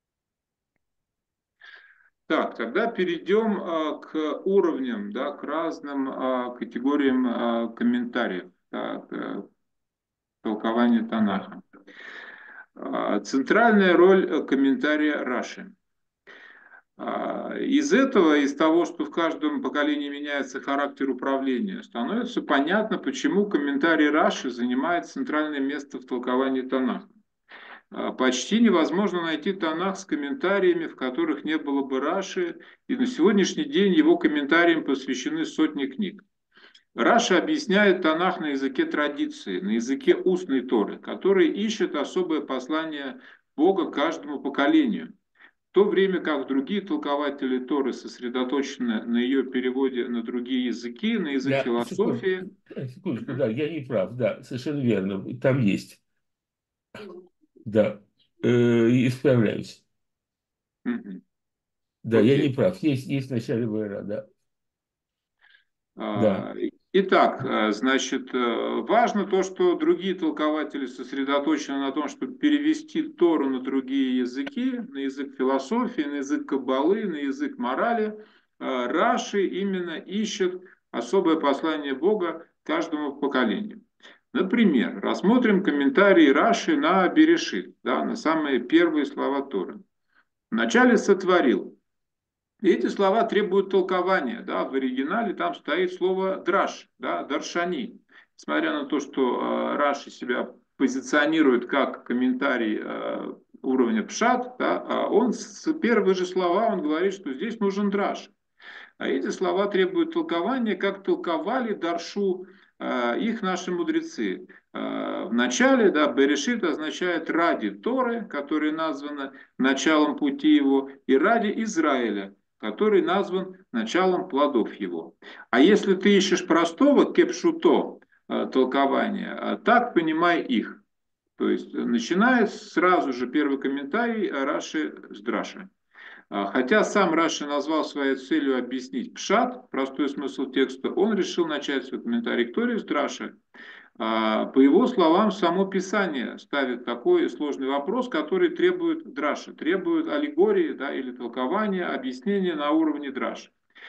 Так, тогда перейдем а, к уровням, да, к разным а, категориям а, комментариев, да, к толкованию Да. Танаха. А, Центральная роль э, комментария Раши. А, Из этого, из того, что в каждом поколении меняется характер управления, становится понятно, почему комментарий Раши занимает центральное место в толковании Танаха. А, Почти невозможно найти Танах с комментариями, в которых не было бы Раши, и на сегодняшний день его комментариям посвящены сотни книг. Раша объясняет Танах на языке традиции, на языке устной Торы, который ищет особое послание Бога каждому поколению. В то время как другие толкователи Торы сосредоточены на ее переводе на другие языки, на язык Да, секунду, философии. секундочку, Мгм. да, я не прав, да, совершенно верно, там есть, да, э, исправляюсь. Мгм. Да, я не Окей. прав, есть, есть в начале Ваэра, да, да, А, Итак, а, значит, э, важно то, что другие толкователи сосредоточены на том, чтобы перевести Тору на другие языки, на язык философии, на язык каббалы, на язык морали. А, Раши именно ищет особое послание Бога каждому поколению. Например, рассмотрим комментарии Раши на Берешит, да, на самые первые слова Торы. Вначале сотворил. И эти слова требуют толкования. Да, в оригинале там стоит слово драш, да, даршани. Несмотря на то, что э, Раши себя позиционирует как комментарий э, уровня пшат, да, а он с первые же слова он говорит, что здесь нужен драш. А эти слова требуют толкования, как толковали Даршу э, их наши мудрецы. Э, в начале, да, Берешит означает ради Торы, которая названа началом пути его, и ради Израиля, который назван началом плодов его. А если ты ищешь простого кепшуто э, толкования, э, так понимай их. То есть начинает сразу же первый комментарий Раши с Драши. Хотя сам Раши назвал своей целью объяснить пшат, простой смысл текста, он решил начать свой комментарий к Торе с Драши. По его словам, само Писание ставит такой сложный вопрос, который требует драши, требует аллегории, да, или толкования, объяснения на уровне драши.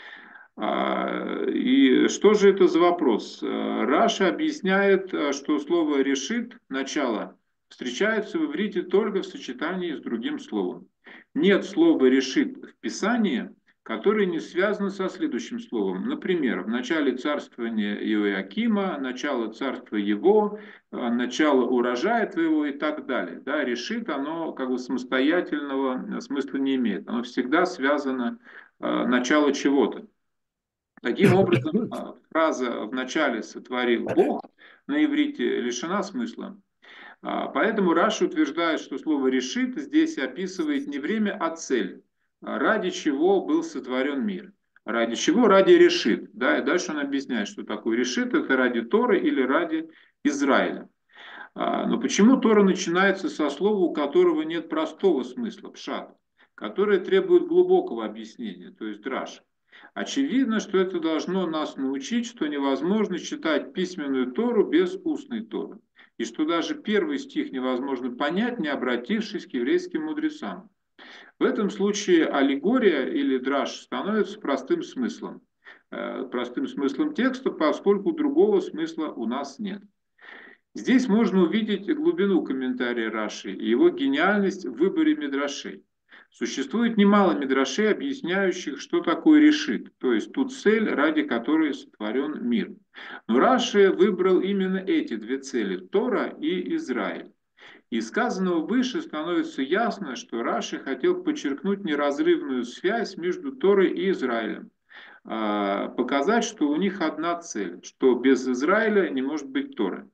И что же это за вопрос? Раша объясняет, что слово «решит», «начало», встречается в иврите только в сочетании с другим словом. Нет слова «решит» в Писании, которое не связано со следующим словом. Например, в начале царствования Иоакима, начало царства его, начало урожая твоего и так далее. Да, «решит» оно как бы самостоятельного смысла не имеет. Оно всегда связано начало чего-то. Таким образом, фраза «в начале сотворил Бог» на иврите лишена смысла. Поэтому Раши утверждает, что слово «решит» здесь описывает не время, а цель, ради чего был сотворен мир. Ради чего? Ради решит. Да? И дальше он объясняет, что такое решит. Это ради Торы или ради Израиля. Но почему Тора начинается со слова, у которого нет простого смысла, пшат, которое требует глубокого объяснения, то есть драш? Очевидно, что это должно нас научить, что невозможно читать письменную Тору без устной Торы. И что даже первый стих невозможно понять, не обратившись к еврейским мудрецам. В этом случае аллегория или драш становится простым смыслом. Простым смыслом текста, поскольку другого смысла у нас нет. Здесь можно увидеть глубину комментария Раши и его гениальность в выборе мидрашей. Существует немало мидрашей, объясняющих, что такое решит, то есть ту цель, ради которой сотворен мир. Но Раши выбрал именно эти две цели – Тора и Израиль. Из сказанного выше становится ясно, что Раши хотел подчеркнуть неразрывную связь между Торой и Израилем, показать, что у них одна цель, что без Израиля не может быть Торы.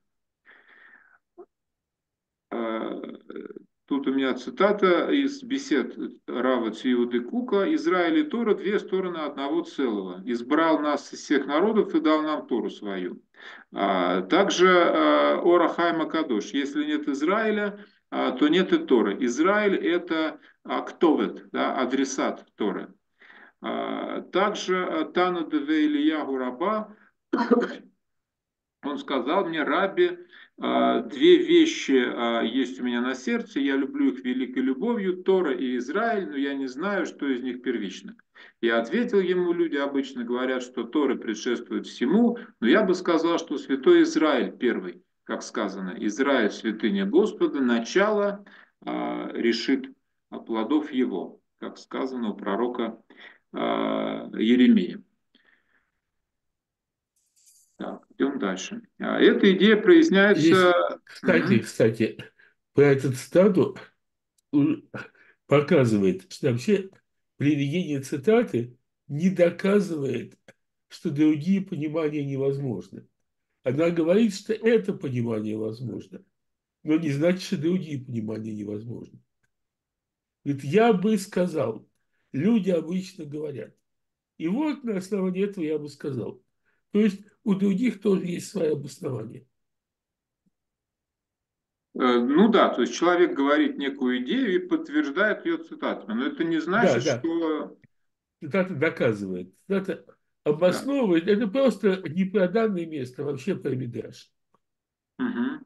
Тут у меня цитата из бесед Рава Цвиуды Кука. «Израиль и Тора – две стороны одного целого. Избрал нас из всех народов и дал нам Тору свою». Также Ора Хайма Кадош. Если нет Израиля, то нет и Торы. Израиль – это ктовет, да, адресат Торы. Также Тана Деве Ильягу Раба, он сказал мне: «Рабби, две вещи есть у меня на сердце, я люблю их великой любовью, Тора и Израиль, но я не знаю, что из них первично». Я ответил ему: люди обычно говорят, что Тора предшествует всему, но я бы сказал, что святой Израиль первый, как сказано, Израиль святыня Господа, начало решит плодов его, как сказано у пророка Еремии. Так, идем дальше. Эта идея проясняется... Есть, кстати, угу. кстати, про эту цитату показывает, что вообще приведение цитаты не доказывает, что другие понимания невозможны. Она говорит, что это понимание возможно, но не значит, что другие понимания невозможны. Говорит, я бы сказал, люди обычно говорят. И вот на основании этого я бы сказал. То есть у других тоже есть свое обоснование. Ну да, то есть человек говорит некую идею и подтверждает ее цитатами. Но это не значит, да, да. что... Цитата доказывает. Цитата обосновывает. Да. Это просто не про данное место, а вообще про мидраш. Угу.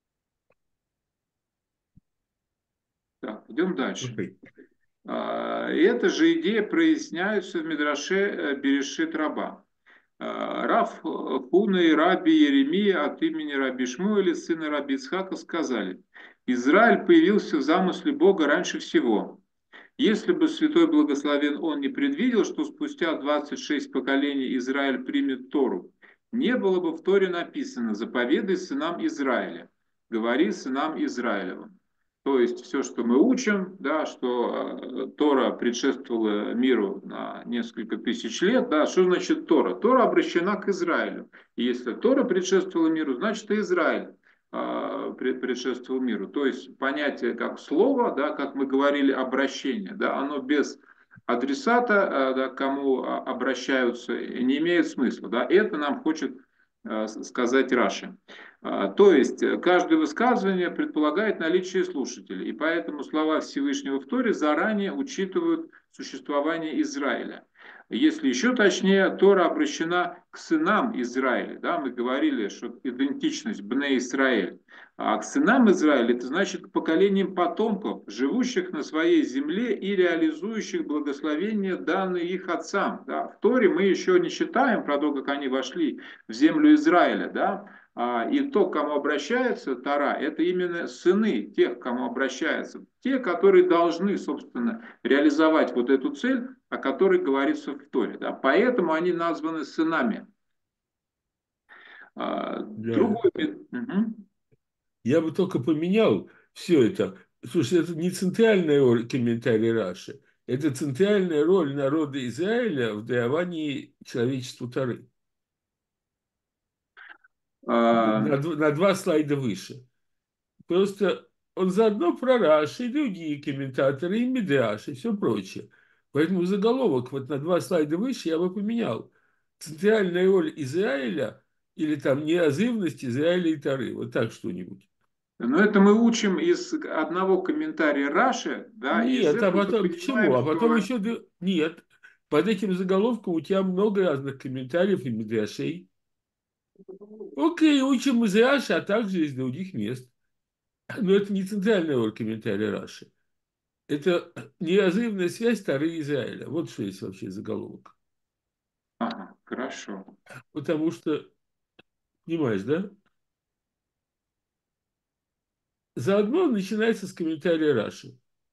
Так, идем дальше. Okay. Эта же идея проясняется в мидраше Берешит Раба. Рав Хуна и Раби Еремия от имени Раби Шмуэля, сына Раби Ицхака, сказали: «Израиль появился в замысле Бога раньше всего. Если бы святой благословен он не предвидел, что спустя двадцать шесть поколений Израиль примет Тору, не было бы в Торе написано «Заповедай сынам Израиля, говори сынам Израилевым». То есть все, что мы учим, да, что э, Тора предшествовала миру на несколько тысяч лет, да, что значит Тора? Тора обращена к Израилю. И если Тора предшествовала миру, значит и Израиль э, предшествовал миру. То есть понятие как слово, да, как мы говорили, обращение, да, оно без адресата, э, да, к кому обращаются, не имеет смысла. Да. Это нам хочет э, сказать Раши. То есть каждое высказывание предполагает наличие слушателей, и поэтому слова Всевышнего в Торе заранее учитывают существование Израиля. Если еще точнее, Тора обращена к сынам Израиля. Да, мы говорили, что идентичность Бне Израиль. А к сынам Израиля это значит к поколениям потомков, живущих на своей земле и реализующих благословения, данные их отцам. Да. В Торе мы еще не читаем про то, как они вошли в землю Израиля. Да. И то, к кому обращается Тора, это именно сыны тех, к кому обращаются. Те, которые должны, собственно, реализовать вот эту цель, о которой говорится в Торе. Да. Поэтому они названы сынами. Да. Другой... Угу. Я бы только поменял все это. Слушай, это не центральная роль комментария Раши. Это центральная роль народа Израиля в даровании человечеству Торы. На, на два слайда выше. Просто он заодно про Раши и другие комментаторы, и Мидраш, и все прочее. Поэтому заголовок вот на два слайда выше я бы поменял. Центральная роль Израиля или там неразрывность Израиля и Торы. Вот так что-нибудь. Но это мы учим из одного комментария Раши, да, и из Нет, а этого потом почему? понимаем, А потом что... еще нет. Под этим заголовком у тебя много разных комментариев и мидрашей. Окей, учим из Раши, а также из других мест. Но это не центральная роль комментария Раши. Это неразрывная связь Торы и Израиля. Вот что есть вообще заголовок. Ага, хорошо. Потому что, понимаешь, да? Заодно начинается с комментария Раши.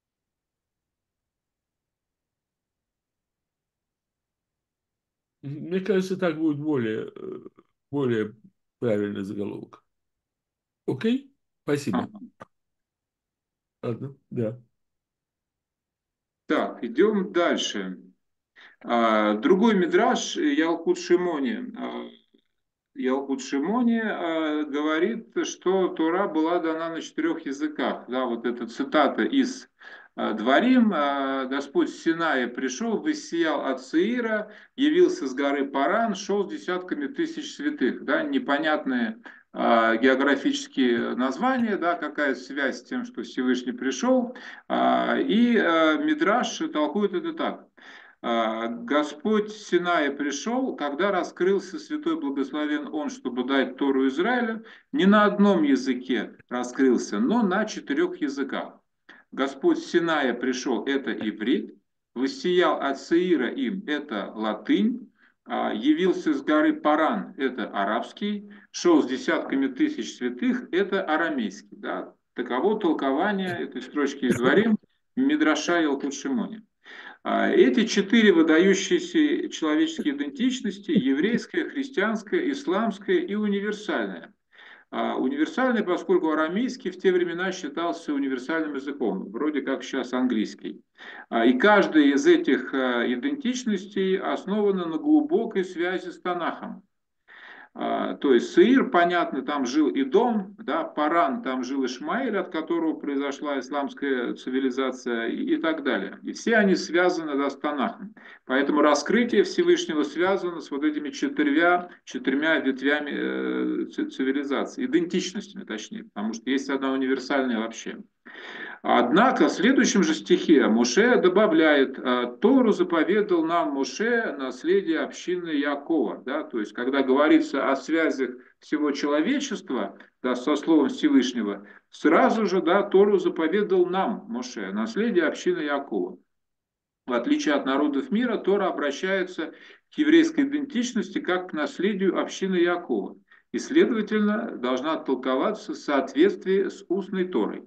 Мне кажется, так будет более, более правильный заголовок. Окей? Спасибо. Ага. Ладно, да. Так, идем дальше. Другой мидраш Ялкут Шимони. Ялкут Шимони говорит, что Тора была дана на четырех языках. Да, вот эта цитата из Дворим. Господь с Синая пришел, воссиял от Сеира, явился с горы Паран, шел с десятками тысяч святых. Да, непонятные географические названия, да, какая связь с тем, что Всевышний пришел. И Мидраш толкует это так. Господь с Синая пришел, когда раскрылся святой благословен Он, чтобы дать Тору Израилю, не на одном языке раскрылся, но на четырех языках. Господь с Синая пришел, это иврит, воссиял от Сеира им, это латынь, явился с горы Паран, это арабский, шел с десятками тысяч святых, это арамейский. Да? Таково толкование этой строчки из Дворим Мидраша Ялкут Шимони. Эти четыре выдающиеся человеческие идентичности – еврейская, христианская, исламская и универсальная. Универсальный, поскольку арамейский в те времена считался универсальным языком, вроде как сейчас английский. И каждая из этих идентичностей основана на глубокой связи с Танахом. То есть Сеир, понятно, там жил Идом, да, Паран, там жил Ишмаэль, от которого произошла исламская цивилизация и, и так далее. И все они связаны, да, с Танахом. Поэтому раскрытие Всевышнего связано с вот этими четырьмя, четырьмя ветвями э, цивилизации, идентичностями точнее, потому что есть одна универсальная вообще. Однако в следующем же стихе Моше добавляет: Тору заповедал нам Моше, наследие общины Якова. Да? То есть, когда говорится о связях всего человечества, да, со словом Всевышнего, сразу же, да, Тору заповедал нам Моше, наследие общины Якова. В отличие от народов мира, Тора обращается к еврейской идентичности как к наследию общины Якова. И, следовательно, должна толковаться в соответствии с устной Торой.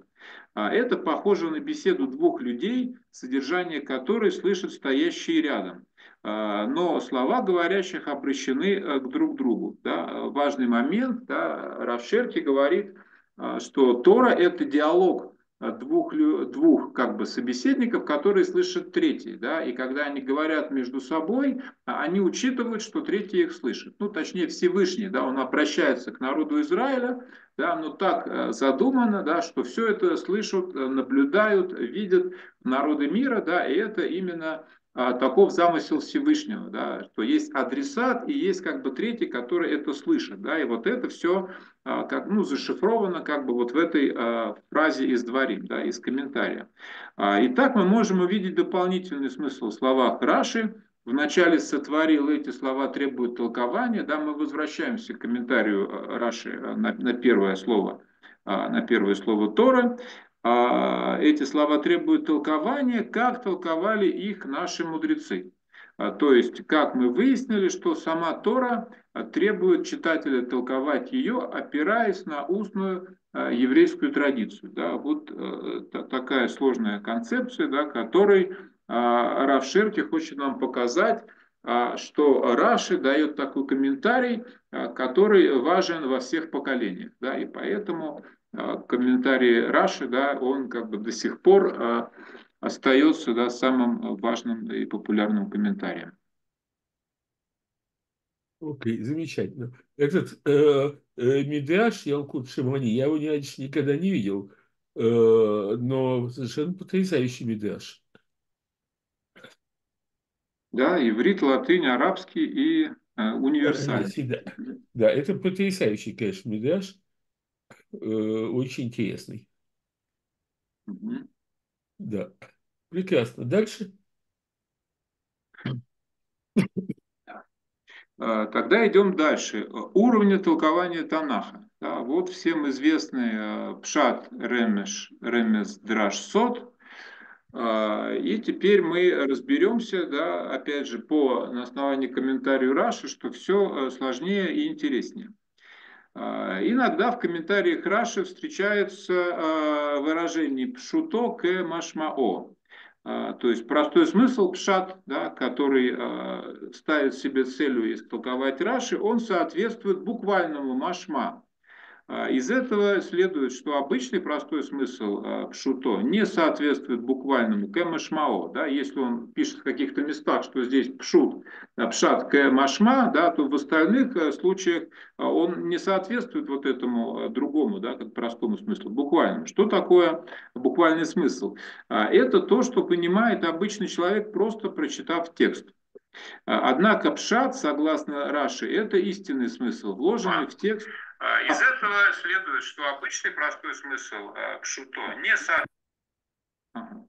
Это похоже на беседу двух людей, содержание которой слышат стоящие рядом. Но слова говорящих обращены к друг другу. Да. Важный момент, да, Рав Шерки говорит, что Тора – это диалог двух, двух как бы, собеседников, которые слышат третий. Да, и когда они говорят между собой, они учитывают, что третий их слышит. Ну, точнее, Всевышний, да, он обращается к народу Израиля, да, но так задумано, да, что все это слышат, наблюдают, видят народы мира, да, и это именно а, таков замысел Всевышнего, да, что есть адресат и есть как бы третий, который это слышит, да, и вот это все а, как, ну, зашифровано как бы вот в этой а, фразе из Дворим, да, из комментария. А, итак, мы можем увидеть дополнительный смысл в словах Раши. Вначале сотворил, эти слова требуют толкования, да, мы возвращаемся к комментарию Раши на, на первое слово, на первое слово Тора. Эти слова требуют толкования, как толковали их наши мудрецы. То есть, как мы выяснили, что сама Тора требует читателя толковать ее, опираясь на устную еврейскую традицию. Да, вот такая сложная концепция, да, которой Рав Шерки хочет нам показать, что Раши дает такой комментарий, который важен во всех поколениях. Да, и поэтому комментарий Раши, да, он как бы до сих пор остается, да, самым важным и популярным комментарием. Окей, замечательно. Этот э, э, Мидраш Ялкут Шимони, я его раньше никогда не видел, э, но совершенно потрясающий Мидраш. Да, иврит, латынь, арабский и э, универсальный. Да, да, это потрясающий, конечно, Мидраш, э, очень интересный. Угу. Да, прекрасно. Дальше. Тогда идем дальше. Уровни толкования Танаха. Да, вот всем известный Пшат Ремеш, Ремес Драш Сот. И теперь мы разберемся, да, опять же, по, на основании комментария Раши, что все сложнее и интереснее. Иногда в комментариях Раши встречается выражение «пшуто к машмао». То есть простой смысл пшат, да, который э, ставит себе целью истолковать Раши, он соответствует буквальному машма. Из этого следует, что обычный простой смысл э, пшуто не соответствует буквальному кэмашмао. Да, если он пишет в каких-то местах, что здесь пшут, пшат кэмашма, да, то в остальных э, случаях он не соответствует вот этому другому, да, как простому смыслу, буквальному. Что такое буквальный смысл? Это то, что понимает обычный человек, просто прочитав текст. Однако пшат, согласно Раши, это истинный смысл, вложенный в текст. Из этого следует, что обычный простой смысл пшуто не соответствует.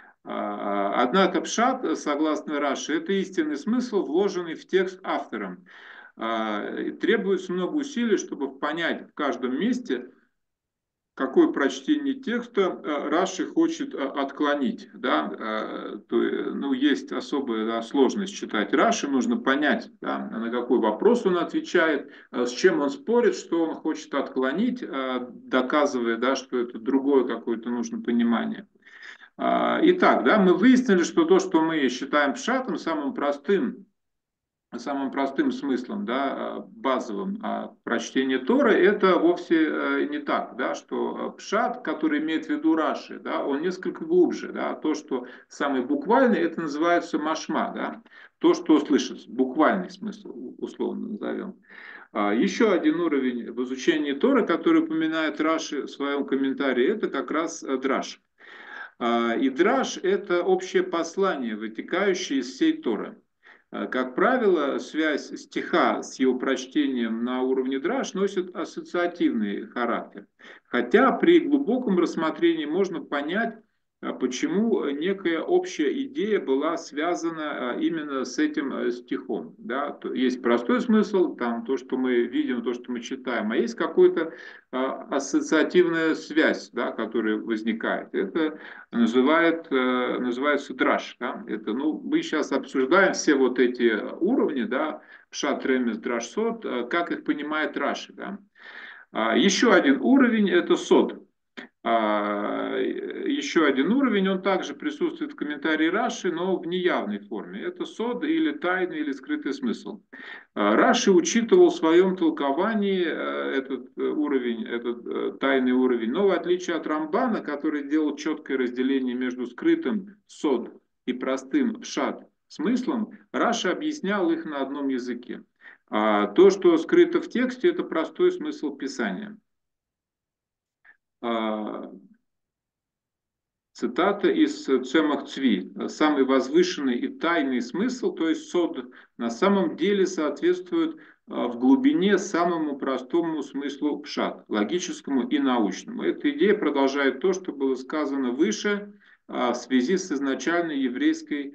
Однако пшат, согласно Раши, это истинный смысл, вложенный в текст автором. Требуется много усилий, чтобы понять в каждом месте, какое прочтение текста Раши хочет отклонить. Да? То, ну, есть особая, да, сложность читать Раши, нужно понять, да, на какой вопрос он отвечает, с чем он спорит, что он хочет отклонить, доказывая, да, что это другое какое-то нужно понимание. Итак, да, мы выяснили, что то, что мы считаем пшатом, самым простым, самым простым смыслом, да, базовым прочтения Торы, это вовсе не так, да, что пшат, который имеет в виду Раши, да, он несколько глубже, да, то, что самый буквальный, это называется машма, да, то, что слышится, буквальный смысл, условно назовем. Еще один уровень в изучении Торы, который упоминает Раши в своем комментарии, это как раз драш. И драш – это общее послание, вытекающее из всей Торы. Как правило, связь стиха с его прочтением на уровне драш носит ассоциативный характер. Хотя при глубоком рассмотрении можно понять, почему некая общая идея была связана именно с этим стихом. Да? Есть простой смысл, там, то, что мы видим, то, что мы читаем, а есть какая-то ассоциативная связь, да, которая возникает. Это называет, называется драш. Да? Это, ну, мы сейчас обсуждаем все вот эти уровни, да, пшат, ремес, драш, сот, как их понимает Раши. Да? Еще один уровень – это сот. А, еще один уровень, он также присутствует в комментарии Раши, но в неявной форме. Это сод или тайный или скрытый смысл. А, Раши учитывал в своем толковании э, этот уровень, этот э, тайный уровень, но в отличие от Рамбана, который делал четкое разделение между скрытым сод и простым пшат смыслом, Раши объяснял их на одном языке. А то, что скрыто в тексте, это простой смысл Писания. Цитата из Цемах Цви. Самый возвышенный и тайный смысл, то есть сод, на самом деле соответствует в глубине самому простому смыслу пшат, логическому и научному. Эта идея продолжает то, что было сказано выше в связи с изначальной еврейской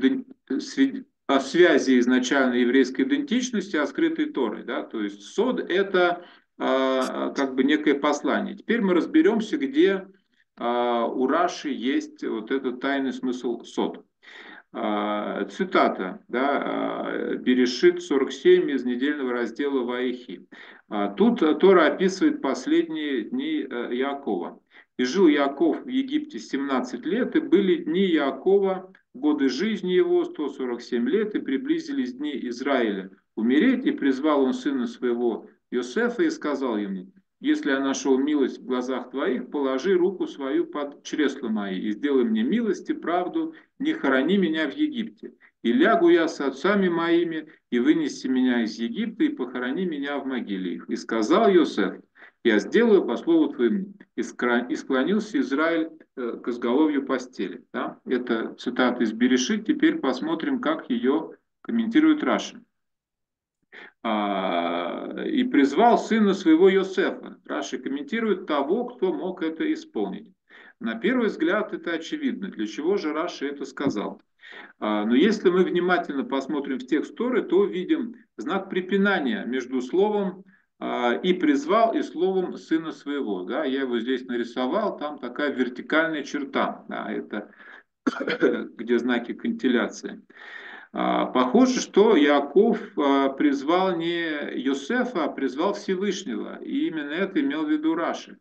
о связи изначальной еврейской идентичности, о скрытой Торой. Да? То есть сод – это как бы некое послание. Теперь мы разберемся, где у Раши есть вот этот тайный смысл сод. Цитата, да, Берешит сорок семь из недельного раздела Ваихи. Тут Тора описывает последние дни Яакова. «И жил Яаков в Египте семнадцать лет, и были дни Яакова, годы жизни его, сто сорок семь лет, и приблизились дни Израиля умереть, и призвал он сына своего Йосефа и сказал ему: если я нашел милость в глазах твоих, положи руку свою под чресла мои и сделай мне милость и правду, не хорони меня в Египте. И лягу я с отцами моими, и вынеси меня из Египта, и похорони меня в могиле их. И сказал Йосеф: я сделаю по слову твоему. И склонился Израиль к изголовью постели. Да? Это цитата из Берешит. Теперь посмотрим, как ее комментирует Раши. И призвал сына своего Йосефа. Раши комментирует того, кто мог это исполнить. На первый взгляд это очевидно. Для чего же Раши это сказал? Но если мы внимательно посмотрим в текст Торы, то увидим знак препинания между словом «и призвал» и словом «сына своего». Да, я его здесь нарисовал, там такая вертикальная черта. Да, это где знаки кантиляции. Похоже, что Иаков призвал не Йосефа, а призвал Всевышнего. И именно это имел в виду Раши.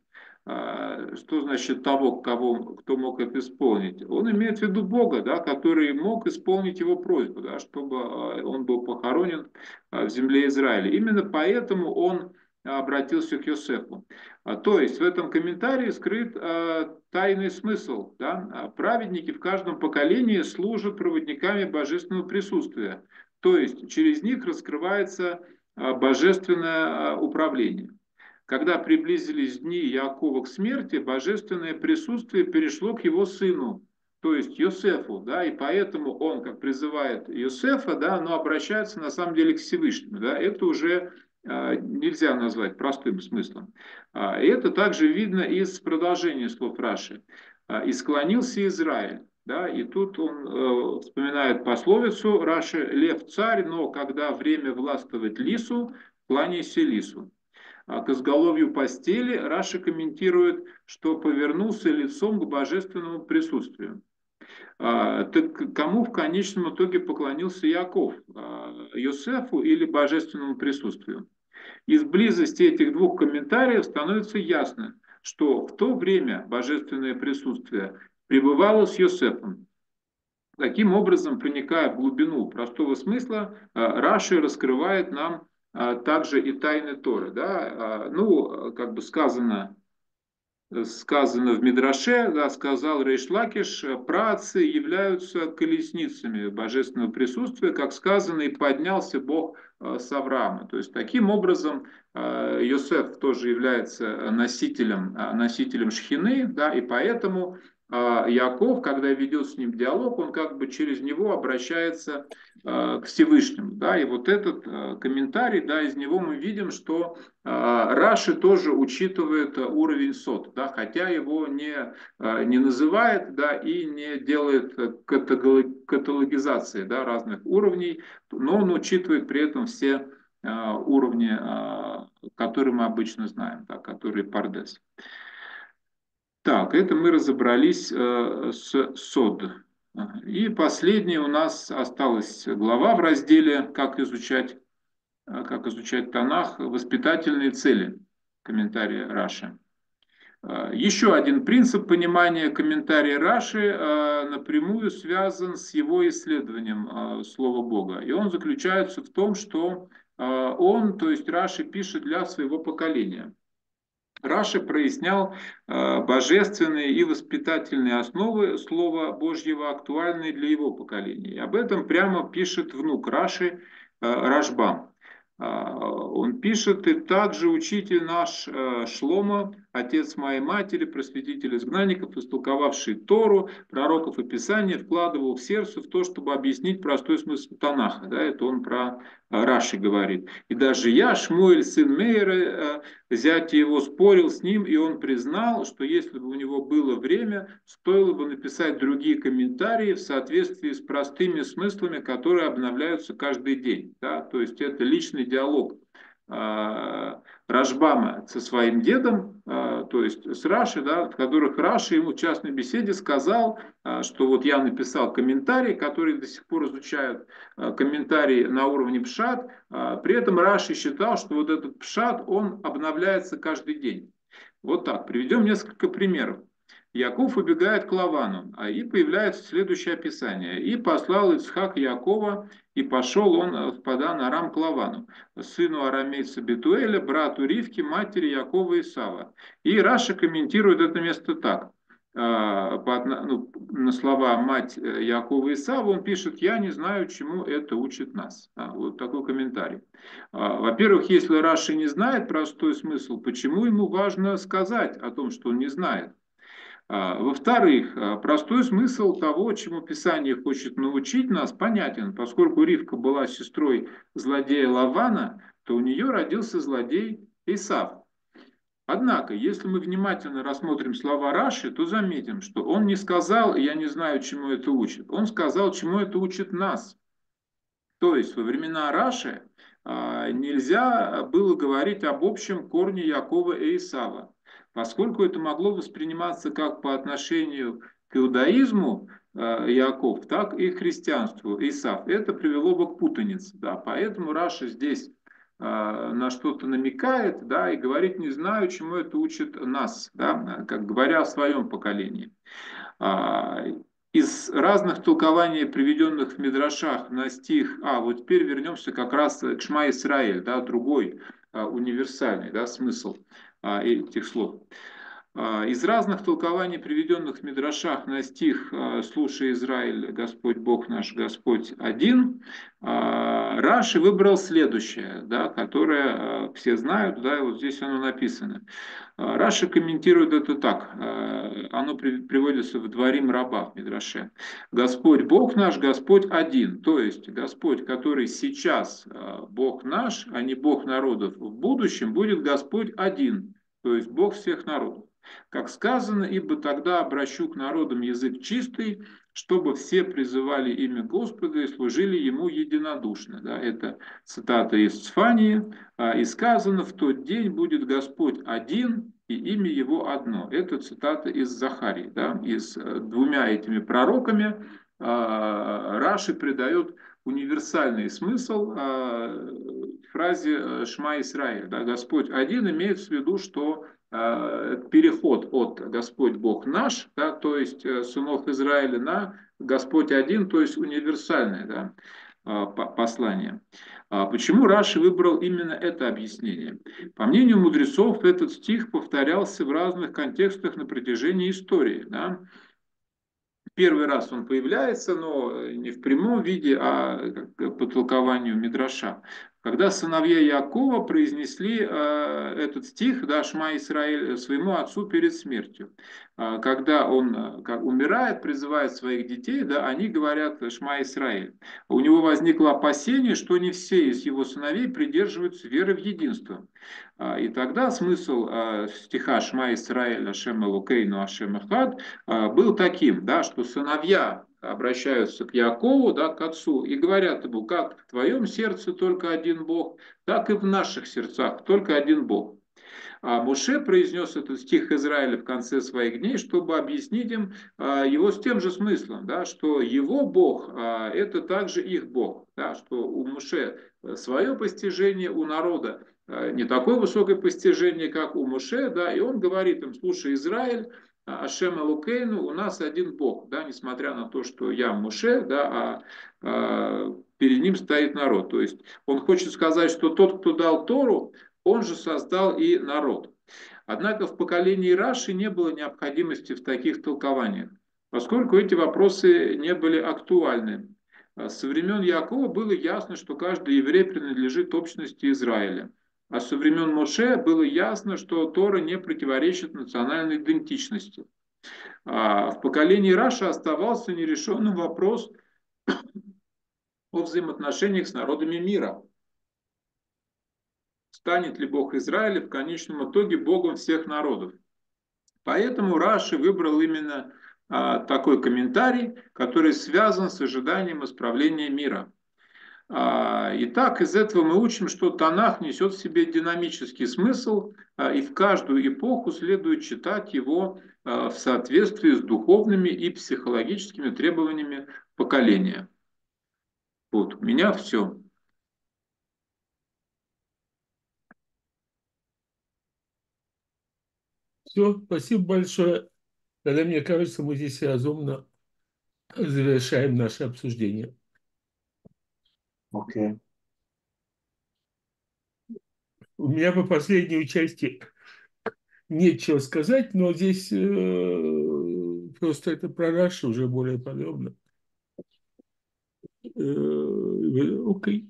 Что значит того, кого, кто мог это исполнить? Он имеет в виду Бога, да, который мог исполнить его просьбу, да, чтобы он был похоронен в земле Израиля. Именно поэтому он обратился к Йосефу. То есть в этом комментарии скрыт тайный смысл. Да? Праведники в каждом поколении служат проводниками божественного присутствия. То есть через них раскрывается божественное управление. Когда приблизились дни Иакова к смерти, божественное присутствие перешло к его сыну, то есть Йосефу, да, и поэтому он, как призывает Йосефа, да, но обращается на самом деле к Всевышнему. Да, это уже нельзя назвать простым смыслом. И это также видно из продолжения слов Раши. «И склонился Израиль». Да, и тут он э, вспоминает пословицу Раши: «Лев царь, но когда время властвовать лису, кланяйся лису». А к изголовью постели Раши комментирует, что повернулся лицом к божественному присутствию. А, так кому в конечном итоге поклонился Иаков? А, Йосефу или божественному присутствию? Из близости этих двух комментариев становится ясно, что в то время божественное присутствие пребывало с Йосефом. Таким образом, проникая в глубину простого смысла, Раши раскрывает нам также и тайны Торы. Да? Ну, как бы сказано, сказано в Мидраше, да, сказал Рейш Лакиш, праотцы являются колесницами божественного присутствия, как сказано, и поднялся Бог с Авраама. То есть таким образом Йосеф тоже является носителем, носителем шхины, да, и поэтому Иаков, когда ведет с ним диалог, он как бы через него обращается к Всевышнему. Да, и вот этот комментарий, да, из него мы видим, что Раши тоже учитывает уровень сот, да, хотя его не, не называет, да, и не делает каталогизации, да, разных уровней, но он учитывает при этом все уровни, которые мы обычно знаем, да, которые пардес. Так, это мы разобрались э, с сод. И последняя у нас осталась глава в разделе «Как изучать, как изучать Танах. Воспитательные цели». Комментарий Раши. Еще один принцип понимания комментария Раши напрямую связан с его исследованием Слова Бога. И он заключается в том, что он, то есть Раши, пишет для своего поколения. Раши прояснял божественные и воспитательные основы Слова Божьего, актуальные для его поколения. И об этом прямо пишет внук Раши, Рашбам. Он пишет: «И также учитель наш Шломо, отец моей матери, просветитель изгнанников, истолковавший Тору, пророков и Писания, вкладывал в сердце в то, чтобы объяснить простой смысл Танаха». Да, это он про Раши говорит. «И даже я, Шмуэль, сын Мейера, зять его, спорил с ним, и он признал, что если бы у него было время, стоило бы написать другие комментарии в соответствии с простыми смыслами, которые обновляются каждый день». Да? То есть это личный диалог Рашбама со своим дедом, то есть с Раши, да, в которых Раши ему в частной беседе сказал, что вот я написал комментарий, который до сих пор изучают, комментарий на уровне пшат, при этом Раши считал, что вот этот пшат, он обновляется каждый день. Вот так, приведем несколько примеров. Яков убегает к Лавану, а и появляется следующее описание. «И послал Ицхак Якова, и пошел он в Падан Арам к Лавану, сыну арамейца Бетуэля, брату Ривки, матери Якова и Исава». И Раша комментирует это место так. По, ну, на слова мать Якова и Исава он пишет: «Я не знаю, чему это учит нас». Вот такой комментарий. Во-первых, если Раши не знает простой смысл, почему ему важно сказать о том, что он не знает? Во-вторых, простой смысл того, чему Писание хочет научить нас, понятен. Поскольку Ривка была сестрой злодея Лавана, то у нее родился злодей Исав. Однако, если мы внимательно рассмотрим слова Раши, то заметим, что он не сказал: «Я не знаю, чему это учит». Он сказал, чему это учит нас. То есть во времена Раши нельзя было говорить об общем корне Якова и Исава, поскольку это могло восприниматься как по отношению к иудаизму Яков, так и к христианству Исав. Это привело бы к путанице. Да. Поэтому Раши здесь на что-то намекает, да, и говорит: «Не знаю, чему это учит нас», да, как говоря о своем поколении. Из разных толкований, приведенных в Мидрашах на стих, а вот теперь вернемся как раз к Шма Исраэль, да, другой универсальный, да, смысл этих слов. Из разных толкований, приведенных в Мидрашах на стих «Слушай, Израиль, Господь Бог наш, Господь один», Раши выбрал следующее, да, которое все знают, да, и вот здесь оно написано. Раши комментирует это так, оно приводится в Дворим Раба в Мидраше. «Господь Бог наш, Господь один», то есть Господь, который сейчас Бог наш, а не Бог народов, в будущем будет Господь один, то есть Бог всех народов. Как сказано: «Ибо тогда обращу к народам язык чистый, чтобы все призывали имя Господа и служили Ему единодушно». Да, это цитата из Цфании. «И сказано: в тот день будет Господь один, и имя Его одно». Это цитата из Захарии. Да, и с двумя этими пророками Раши придает универсальный смысл фразе «Шма Исраэль». Да, Господь один имеется в виду, что переход от Господь Бог наш, да, то есть сынов Израиля, на Господь один, то есть универсальное, да, послание. Почему Раши выбрал именно это объяснение? По мнению мудрецов, этот стих повторялся в разных контекстах на протяжении истории. Да. Первый раз он появляется, но не в прямом виде, а по толкованию Мидраша. Когда сыновья Якова произнесли э, этот стих, да, «Шма Исраэль», своему отцу перед смертью. Э, когда он как, умирает, призывает своих детей, да, они говорят «Шма Исраэль». У него возникло опасение, что не все из его сыновей придерживаются веры в единство. Э, и тогда смысл э, стиха «Шма Исраэль, Ашем Элокейну, Ашем Эхад» э, был таким, да, что сыновья обращаются к Якову, да, к отцу, и говорят ему: как в твоем сердце только один Бог, так и в наших сердцах только один Бог. А Моше произнес этот стих Израиля в конце своих дней, чтобы объяснить им его с тем же смыслом, да, что его Бог – это также их Бог, да, что у Моше свое постижение, у народа не такое высокое постижение, как у Моше, да, и он говорит им: слушай, Израиль, Ашем Элокейну, у нас один Бог, да, несмотря на то, что я Моше, да, а, а перед ним стоит народ. То есть он хочет сказать, что тот, кто дал Тору, он же создал и народ. Однако в поколении Раши не было необходимости в таких толкованиях, поскольку эти вопросы не были актуальны. Со времен Якова было ясно, что каждый еврей принадлежит общности Израиля. А со времен Моше было ясно, что Тора не противоречит национальной идентичности. А в поколении Раша оставался нерешенным вопрос о взаимоотношениях с народами мира. Станет ли Бог Израиля в конечном итоге Богом всех народов? Поэтому Раши выбрал именно а, такой комментарий, который связан с ожиданием исправления мира. А, итак, из этого мы учим, что Танах несет в себе динамический смысл, а, и в каждую эпоху следует читать его а, в соответствии с духовными и психологическими требованиями поколения. Вот, у меня все. Все, спасибо большое. Тогда, мне кажется, мы здесь разумно завершаем наше обсуждение. Окей. У меня по последней части нечего сказать, но здесь э, просто это про Раши уже более подробно. Э, окей.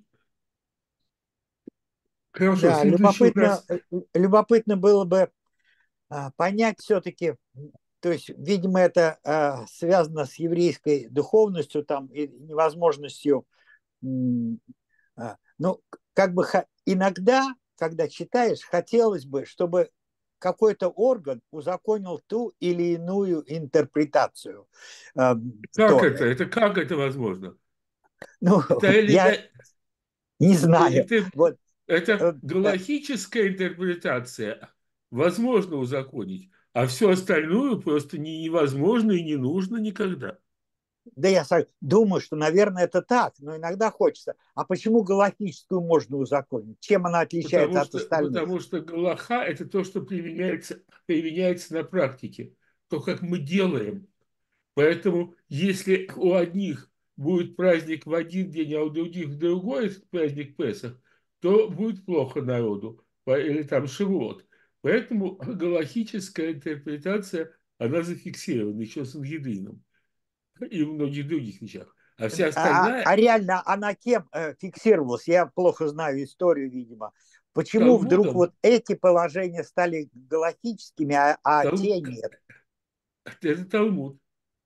Хорошо, Да, следующий у любопытно, нас... любопытно было бы а, понять все-таки, то есть, видимо, это а, связано с еврейской духовностью там и невозможностью, м, а, ну, как бы ха- иногда, когда читаешь, хотелось бы, чтобы какой-то орган узаконил ту или иную интерпретацию э, Как это? Торы. Это как это возможно? Ну, Это, я элега- не знаю. это, Вот, это э, э, галахическая интерпретация возможно узаконить, а все остальное просто не- невозможно и не нужно никогда. да я со- думаю, что, наверное, это так, но иногда хочется. А почему галактическую можно узаконить? Чем она отличается Потому от что, остальных? потому что галаха – это то, что применяется, применяется на практике, то, как мы делаем. Поэтому, если у одних будет праздник в один день, а у других в другой праздник Песах, то будет плохо народу, или там Шивот. Поэтому галахическая интерпретация, она зафиксирована еще с Ангидрином и в многих других вещах. А вся А, остальная а реально она кем э, фиксировалась? Я плохо знаю историю, видимо. Почему вдруг Талмудом, вот эти положения стали галактическими, а, а Тал- те нет? это Талмуд.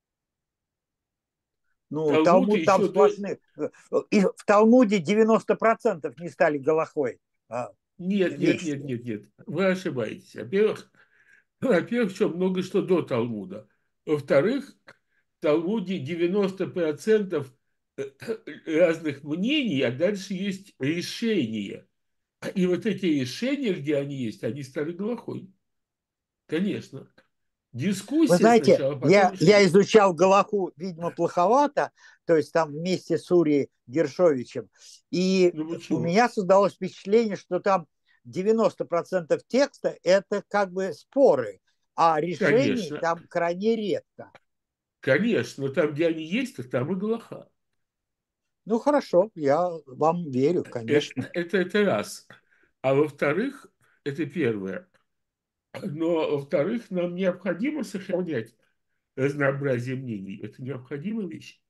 Ну, Талмуд и Талмуд там еще до... сплошные. И в Талмуде девяносто процентов не стали галахой а, Нет, нет, вещи. нет, нет, нет. Вы ошибаетесь. Во-первых, во-первых, что много что до Талмуда. Во-вторых, в Талмуде девяносто процентов разных мнений, а дальше есть решения. И вот эти решения, где они есть, они стали галахой. Конечно. Вы Дискуссия знаете, сначала, потом я, я решение. изучал Галаху, видимо, плоховато, то есть там вместе с Урией Гершовичем, и Ну у почему? меня создалось впечатление, что там девяносто процентов текста – это как бы споры, а решений Конечно. там крайне редко. Конечно. Но там, где они есть, то там и галаха. Ну, хорошо, я вам верю, Это, конечно. это, это раз. А во-вторых, это первое. Но, во-вторых, нам необходимо сохранять разнообразие мнений. Это необходимая вещь.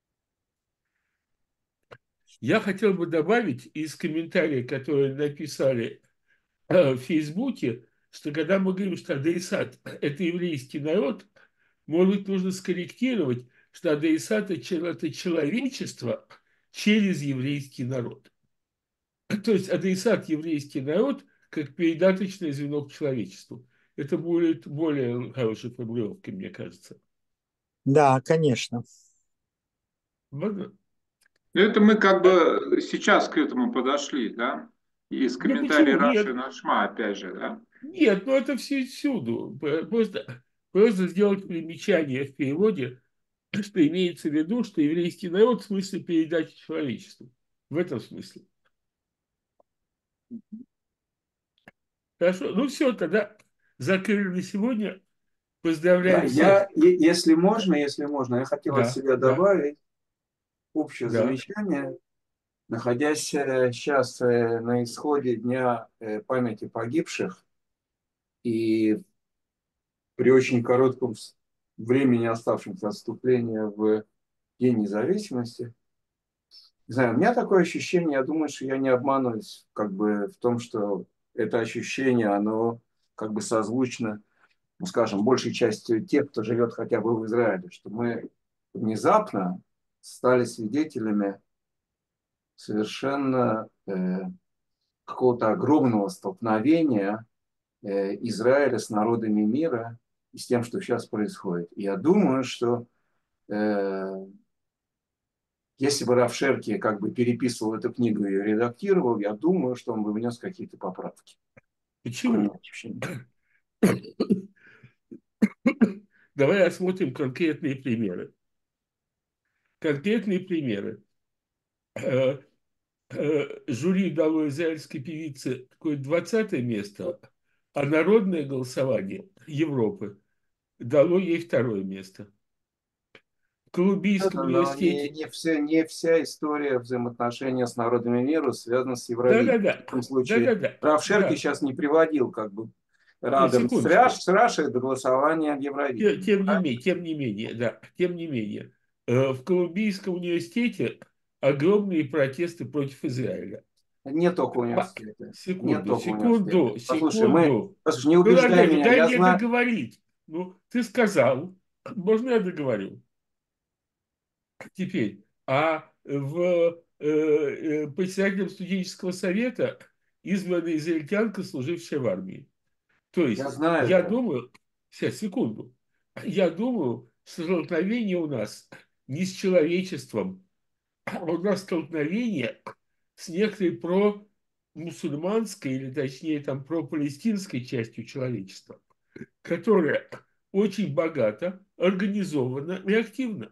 Я хотел бы добавить из комментариев, которые написали э, в Фейсбуке, что когда мы говорим, что Адейсат – это еврейский народ, может быть, нужно скорректировать, что Адейсат – это человечество через еврейский народ. То есть Адейсат – еврейский народ, как передаточное звено к человечеству. Это будет более хорошей формулировкой, мне кажется. Да, конечно. Можно? Это мы как А, бы сейчас к этому подошли, да? Из да комментариев почему? Раши Нет. на Шма, опять же, да? Нет, ну это все всюду. Просто, просто сделать примечание в переводе, что имеется в виду, что еврейский народ в смысле передачи человечеству. В этом смысле. Хорошо, ну все, тогда закрыли на сегодня. Да, Поздравляем я, всех. е- если можно, если можно, я хотел от Да, себя да, добавить общее да. замечание, находясь сейчас на исходе Дня э, памяти погибших и при очень коротком с- времени, оставшемся от вступления в День независимости. Не знаю, у меня такое ощущение, я думаю, что я не обманываюсь как бы в том, что это ощущение, оно как бы созвучно, ну, скажем, большей частью тех, кто живет хотя бы в Израиле, что мы внезапно стали свидетелями совершенно э, какого-то огромного столкновения э, Израиля с народами мира и с тем, что сейчас происходит. И я думаю, что э, если бы Рав Шерки как бы переписывал эту книгу и редактировал, я думаю, что он бы внес какие-то поправки. Такое Почему? ощущение. Давай осмотрим конкретные примеры. Конкретные примеры. Э, э, Жюри дало израильской певице такое двадцатое место, а народное голосование Европы дало ей второе место. В Колумбийском Но не, университете... не, все, не вся история взаимоотношения с народами мира связана с Евровидением. Да-да-да, В этом случае да-да-да, Рав Шерки да. сейчас не приводил как бы Нет, рядом с, Раш, секундочку. с Рашей до голосования в Те- Евровидении. Тем не Да? менее, тем не менее, да, тем не менее, э, в Колумбийском университете огромные протесты против Израиля. Не только Ба- университеты. Не Секунду, только университеры. секунду, Послушай, мы, секунду. послушай, не Ну, убеждай Ладно, меня. дай Я мне знаю, договорить. Ну, ты сказал, можно я договорю? Теперь, а в э, э, председателем студенческого совета избрана израильтянка, служившая в армии. То я есть, знаю я это. думаю, сейчас, секунду, я думаю, что столкновение у нас не с человечеством, а у нас столкновение с некоторой про-мусульманской, или точнее там про-палестинской частью человечества, которая очень богата, организована и активна.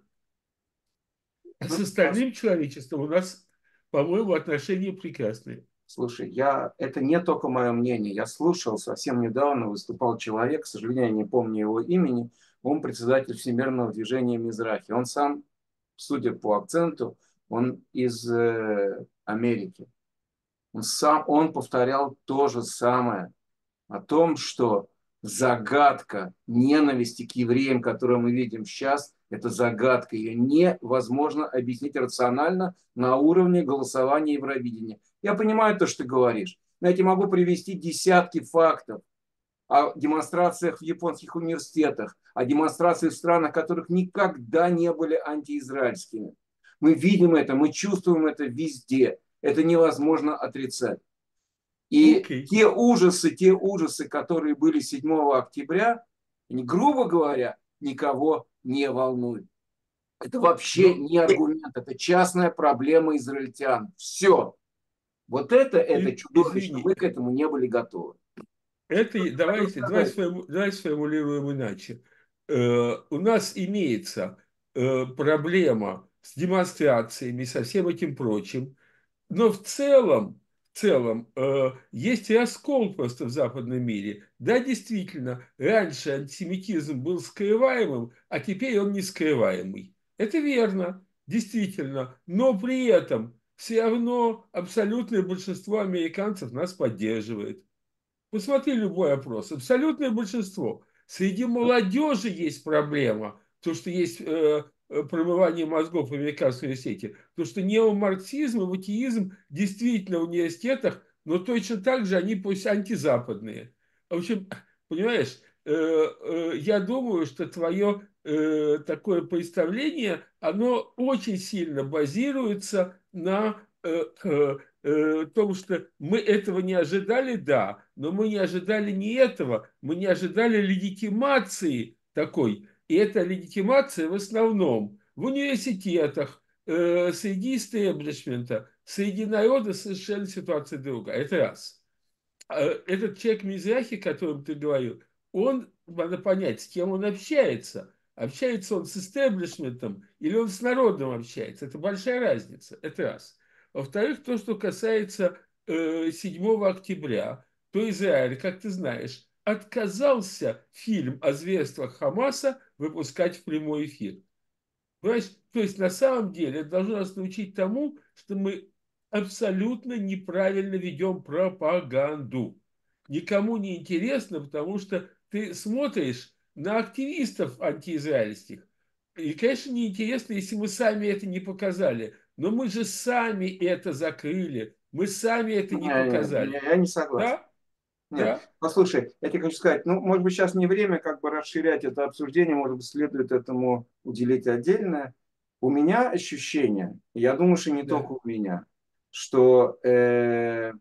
А с Ну, пос- остальным человечеством у нас, по-моему, отношения прекрасные. слушай, я, это не только мое мнение. Я слушал, совсем недавно выступал человек, к сожалению, я не помню его имени. Он председатель Всемирного движения Мизрахи. Он сам, судя по акценту, он из э, Америки. Он сам, он повторял то же самое о том, что загадка ненависти к евреям, которую мы видим сейчас, это загадка. Ее невозможно объяснить рационально на уровне голосования Евровидения. Я понимаю то, что ты говоришь. Но я тебе могу привести десятки фактов о демонстрациях в японских университетах, о демонстрациях в странах, которых никогда не были антиизраильскими. Мы видим это, мы чувствуем это везде. Это невозможно отрицать. И Окей. те ужасы, те ужасы, которые были седьмого октября, они, грубо говоря, никого не волнуют. Это вообще Но, не аргумент, это частная проблема израильтян. Все. Вот это, это и- чудовищно. Мы извини, к этому не были готовы. это, Хотел давайте, давай, сказать, сформу- давай сформулируем иначе. Э, у нас имеется э, проблема с демонстрациями, со всем этим прочим, но в целом, в целом э, есть раскол просто в западном мире. Да, действительно, раньше антисемитизм был скрываемым, а теперь он не скрываемый. Это верно, действительно, но при этом все равно абсолютное большинство американцев нас поддерживает. Посмотри любой опрос. Абсолютное большинство. Среди молодежи есть проблема. То, что есть э, э, промывание мозгов в американском университете. То, что неомарксизм и ватиизм действительно в университетах, но точно так же они пусть антизападные. В общем, понимаешь, э, э, я думаю, что твое э, такое представление, оно очень сильно базируется на э, э, э, том, что мы этого не ожидали, да, но мы не ожидали не этого, мы не ожидали легитимации такой. И эта легитимация в основном в университетах, э, среди истеблишмента, среди народа совершенно ситуация другая. Это раз. А этот человек Мизрахи, о котором ты говорил, он, надо понять, с кем он общается. Общается он с истеблишментом или он с народом общается. Это большая разница. Это раз. Во-вторых, то, что касается э, седьмого октября. то Израиль, как ты знаешь, отказался фильм о зверствах Хамаса выпускать в прямой эфир. Понимаешь? То есть на самом деле это должно нас научить тому, что мы абсолютно неправильно ведем пропаганду. Никому не интересно, потому что ты смотришь на активистов антиизраильских. И, конечно, неинтересно, если мы сами это не показали. Но мы же сами это закрыли. Мы сами это не Не, не, не, показали. я не согласен. Да? Нет, Да? послушай, я тебе хочу сказать, ну, может быть, сейчас не время как бы расширять это обсуждение, может быть, следует этому уделить отдельное. У меня ощущение, я думаю, что не Да. только у меня, что э,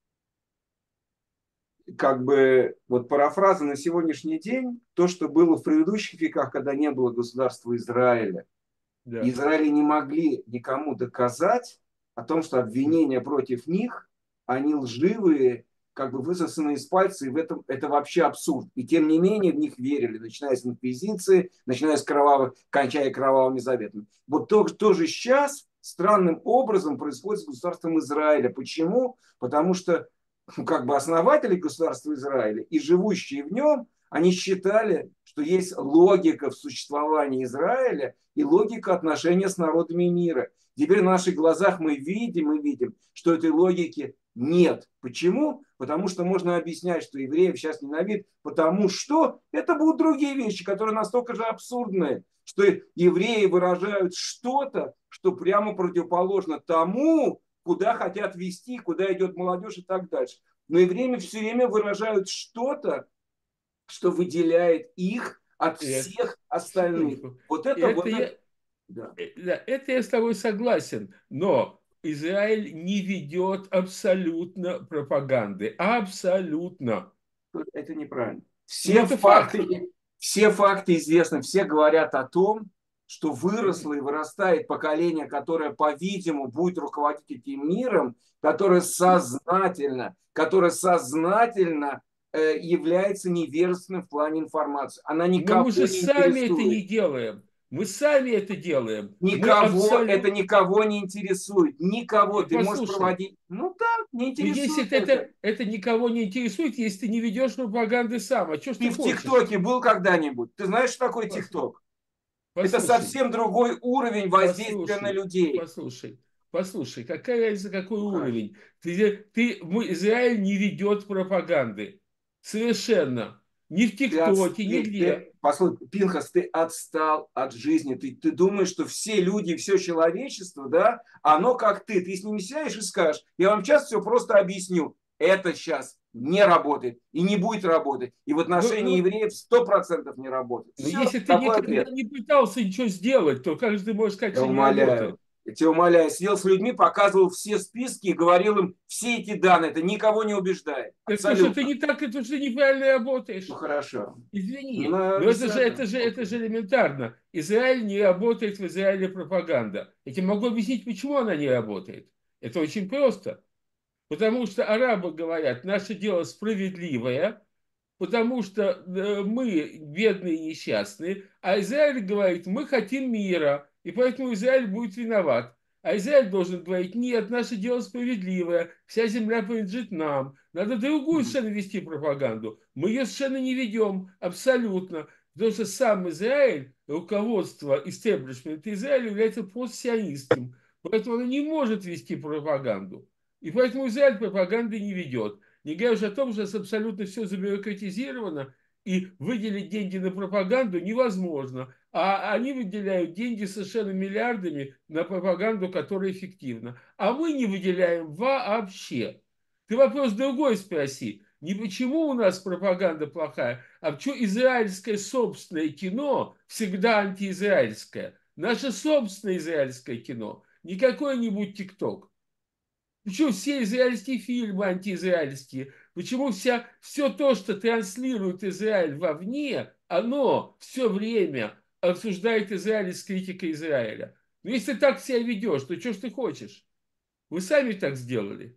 как бы вот парафраза на сегодняшний день, то, что было в предыдущих веках, когда не было государства Израиля, Да. Израиль не могли никому доказать о том, что обвинения против них, они лживые, как бы высосаны из пальца, и в этом это вообще абсурд. И тем не менее в них верили, начиная с инквизиции, начиная с кровавых, кончая кровавыми заветами. Вот то, то же сейчас странным образом происходит с государством Израиля. Почему? Потому что ну, как бы основатели государства Израиля и живущие в нем, они считали, что есть логика в существовании Израиля и логика отношения с народами мира. Теперь на наших глазах мы видим, мы видим, что этой логики нет. Почему? Потому что можно объяснять, что евреев сейчас ненавидят, потому что это будут другие вещи, которые настолько же абсурдные, что евреи выражают что-то, что прямо противоположно тому, куда хотят вести, куда идет молодежь и так дальше. Но евреи все время выражают что-то, что выделяет их от Это, всех остальных. секундочку. Вот это Это вот я, это. Да. э, да, это я с тобой согласен, но Израиль не ведет абсолютно пропаганды. Абсолютно. Это неправильно. Ну, Все это факт. факты, все факты известны, все говорят о том, что выросло и вырастает поколение, которое, по-видимому, будет руководить этим миром, которое сознательно, которое сознательно э, является невежественным в плане информации. Она Но никого мы же не сами это не интересует. делаем. Мы сами это делаем. Мы Никого, это абсолютно... никого не интересует. Никого. Ты можешь Послушай, проводить. Ну да, не ну если интересует это, это. это никого не интересует, если ты не ведешь пропаганды сам, а что ж ты Ты в хочешь? ТикТоке был когда-нибудь? Ты знаешь, что такое Пос- ТикТок? Это Послушай, совсем другой уровень воздействия на послушай, людей. послушай, послушай, какая разница, какой Ну хорошо. уровень? Ты, ты, мы, Израиль не ведет пропаганды. Совершенно. Ни в Ты, от, ТикТоке, ты, нигде. ты, послушай, Пинхас, ты отстал от жизни. Ты, ты думаешь, что все люди, все человечество, да, оно как ты. Ты с ними сядешь и скажешь, я вам сейчас все просто объясню. Это сейчас не работает и не будет работать. И в Ну, отношении ну, евреев сто процентов не работает. но Все, если ты такой никогда ответ. не пытался ничего сделать, то как же ты можешь сказать, Я что не работает? умоляю. Я тебя умоляю. Сидел с людьми, показывал все списки и говорил им все эти данные. Это никого не убеждает. Так то, что ты Абсолютно. не так, это что ты неправильно Ну работаешь. хорошо. Извини, Ну, но это же, объясняю. это же, это Окей. же элементарно. Израиль не работает в Израиле пропаганда. Я тебе могу объяснить, почему она не работает. Это очень просто. Потому что арабы говорят, наше дело справедливое, потому что э, мы бедные и несчастные, а Израиль говорит, мы хотим мира, и поэтому Израиль будет виноват. А Израиль должен говорить, нет, наше дело справедливое, вся земля принадлежит нам. Надо другую Мгм. совершенно вести пропаганду. Мы ее совершенно не ведем, абсолютно. Потому что сам Израиль, руководство истеблишмента Израиля является постсионистским. Поэтому оно не может вести пропаганду. И поэтому Израиль пропаганды не ведет. Не говоря уже о том, что абсолютно все забюрократизировано, и выделить деньги на пропаганду невозможно. А они выделяют деньги совершенно миллиардами на пропаганду, которая эффективна. А мы не выделяем вообще. Ты вопрос другой спроси. Не почему у нас пропаганда плохая, а почему израильское собственное кино всегда антиизраильское. Наше собственное израильское кино. Не какой-нибудь ТикТок. Почему все израильские фильмы антиизраильские? Почему вся, все то, что транслирует Израиль вовне, оно все время обсуждает Израиль с критикой Израиля? Ну, если ты так себя ведешь, то что ж ты хочешь? Вы сами так сделали.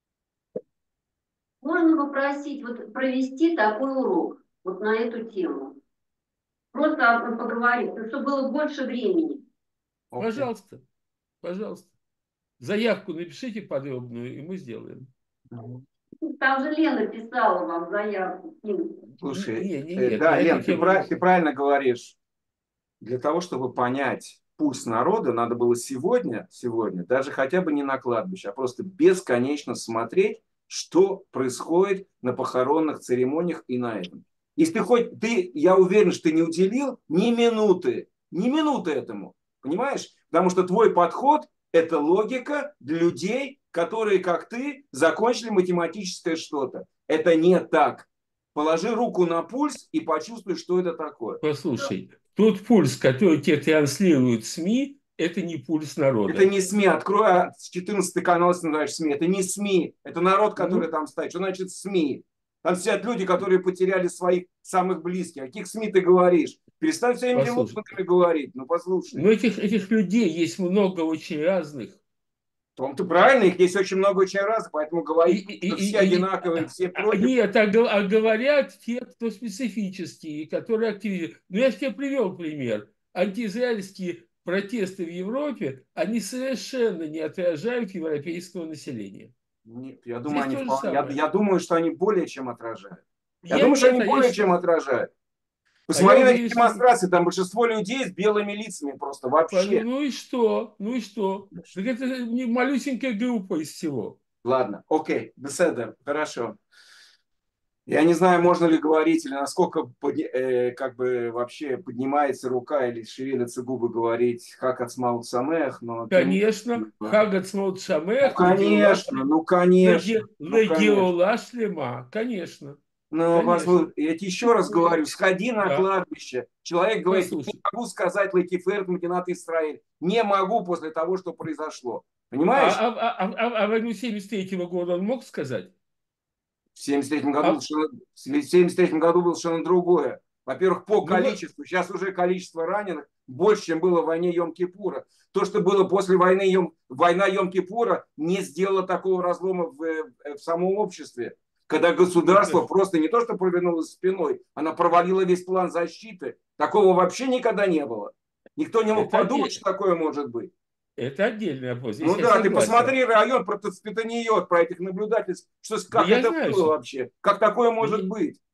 Можно попросить вот провести такой урок вот на эту тему? Просто поговорить, ну, чтобы было больше времени. Окей. Пожалуйста, пожалуйста. Заявку напишите подробную, и мы сделаем. Мгм. Там же Лена писала вам заявку. Слушай, Не, не, э, нет, да, на эту Лен, ты, тему прав- не... ты правильно говоришь. Для того, чтобы понять пульс народа, надо было сегодня, сегодня, даже хотя бы не на кладбище, а просто бесконечно смотреть, что происходит на похоронных церемониях и на этом. Если ты хоть, ты, я уверен, что ты не уделил ни минуты, ни минуты этому, понимаешь? Потому что твой подход – это логика для людей, которые, как ты, закончили математическое что-то. Это не так. Положи руку на пульс и почувствуй, что это такое. Послушай, тот пульс, который тебе транслируют СМИ, это не пульс Это народа. не СМИ. Открой а, четырнадцатый канал, если называешь СМИ. Это не СМИ. Это народ, который Ну, там стоит. Что значит СМИ? Там сидят люди, которые потеряли своих самых близких. О каких СМИ ты говоришь? Перестань всеми этими послушай. лозунгами говорить. Ну, послушай. Но этих, этих людей есть много очень разных. В том-то правильно, их есть очень много, очень разных. Поэтому И, говорить, и, что и, все и- одинаковые, все а- против. нет, а, го- а говорят те, кто специфические, которые активизируют. Ну, я же тебе привел пример. Антиизраильские протесты в Европе, они совершенно не отражают европейского населения. Нет, я думаю, Здесь они то же вполне, я, самое. я думаю, что они более чем отражают. Я Я думаю, что нет, они а я более чем считаю, отражают. а я Посмотри на эти уверен, что... демонстрации, там большинство людей с белыми лицами просто Ну, вообще. ну и что? Ну и что? Так это не малюсенькая группа из всего. Ладно, окей, беседа, хорошо. Я не знаю, можно ли говорить, или насколько подня- э, как бы вообще поднимается рука или шевелятся губы говорить «Хакат Смаут Самех», но тем не Конечно, менее. Хагат Смолт Ну, Шамех, конечно, ну, конечно, ну, конечно. Лагиола Шлема, конечно, Но вас, конечно. я тебе еще раз говорю, сходи на Да, кладбище. Человек говорит, не послушай. могу сказать Лакиферт Мадинат Исраиль. Не могу после того, что произошло. А, Понимаешь? а, а, а, а войну семьдесят третьего года он мог сказать? В семьдесят третьем году, А, совершенно- в семьдесят третьем году было совершенно другое. Во-первых, по ну, вот, количеству. Сейчас уже количество раненых больше, чем было в войне Йом-Кипура. То, что было после войны Йом, война Йом-Кипура, не сделало такого разлома в, в самом обществе. Когда государство это, просто не то, что повернулось спиной, она провалила весь план защиты. Такого вообще никогда не было. Никто не мог это, подумать, что отдель- такое может быть. это отдельный вопрос, здесь Ну я да, ты согласен. посмотри район про Тацпитаниот, про этих наблюдателей, что, Да как я это знаю, было что... вообще, как такое Да может я- быть.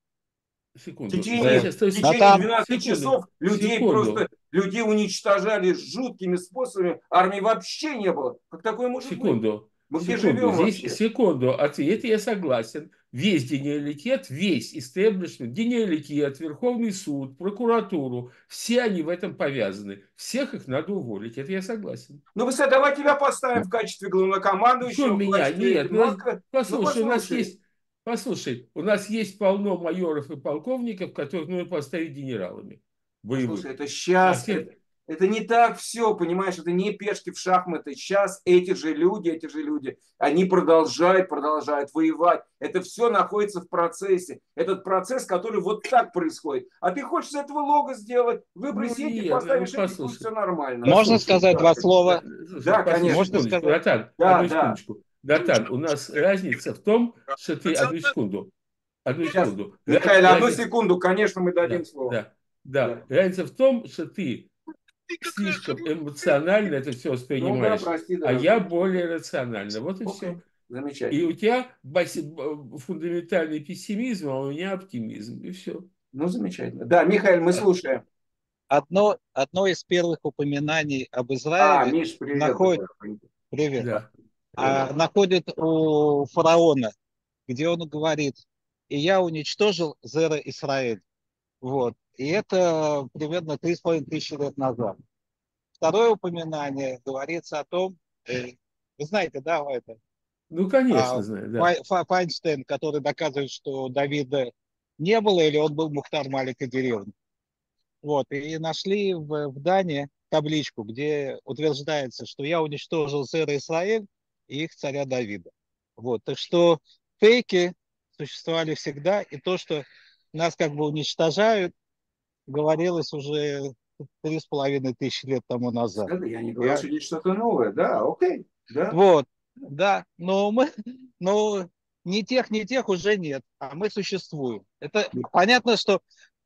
В секунду, течение, сейчас, Да. то в есть, Но течение там, двенадцати секунду, часов людей просто, секунду, людей уничтожали жуткими способами, армии вообще не было. Как такое может быть? секунду, Мы где секунду, живем здесь, вообще? секунду, ответ я согласен. Весь генералитет, весь истеблишмент, генералитет, Верховный суд, прокуратуру, все они в этом повязаны. Всех их надо уволить, это я согласен. Ну, вы сказали, давай тебя поставим в качестве Что главнокомандующего, в меня? качестве... Нет, у Ну, нас- а- ну, послушай, у нас послушай, есть, послушай, у нас есть полно майоров и полковников, которых нужно поставить генералами Слушай, боевых. это А сейчас, всех, это, это не так все, понимаешь, это не пешки в шахматы. Сейчас эти же люди, эти же люди, они продолжают, продолжают воевать. Это все находится в процессе. Этот процесс, который вот так происходит. А ты хочешь из этого лого сделать, выбрось ну сети, нет, поставишь эти, пусть все послушай. нормально. можно Послушай, сказать два слова? да, слушай, Да, послушай, конечно. Можно секундочку, сказать? Натан, Да, одну да. секундочку. Натан, у нас разница в том, что ты, одну секунду, одну Сейчас, секунду. Раз- Михаил, одну Разница, секунду, конечно, мы дадим да, слово. да, да. Да. Разница в том, что ты слишком эмоционально это все Ну да, воспринимаешь, прости, а дорогой. я более рационально. Вот и Окей, все. И замечательно. у тебя баси- б- фундаментальный пессимизм, а у меня оптимизм. И все. Ну, замечательно. Да, Михаил, мы слушаем. Одно, одно из первых упоминаний об А, Израиле Миш, привет. находит, Давай. привет, Да. а, находит у фараона, где он говорит, и я уничтожил Зера Исраэль. Вот. И это примерно три с половиной тысячи лет назад. Второе упоминание говорится о том, э, вы знаете, да, это, Ну, конечно, а, знаю, да. Фай- Фа- Файнштейн, который доказывает, что Давида не было, или он был Мухтар Малика деревни. Вот, и нашли в, в Дании табличку, где утверждается, что я уничтожил Зера Исраэль и их царя Давида. Вот, так что фейки существовали всегда, и то, что нас как бы уничтожают, говорилось уже три с половиной тысячи лет тому назад. Это я не говорил, Я... что есть что-то новое. Да, окей. Да. Вот, да, но мы, но ни тех, ни тех уже нет, а мы существуем. Это понятно, что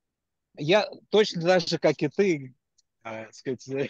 я точно так же, как и ты, э, сказать, э,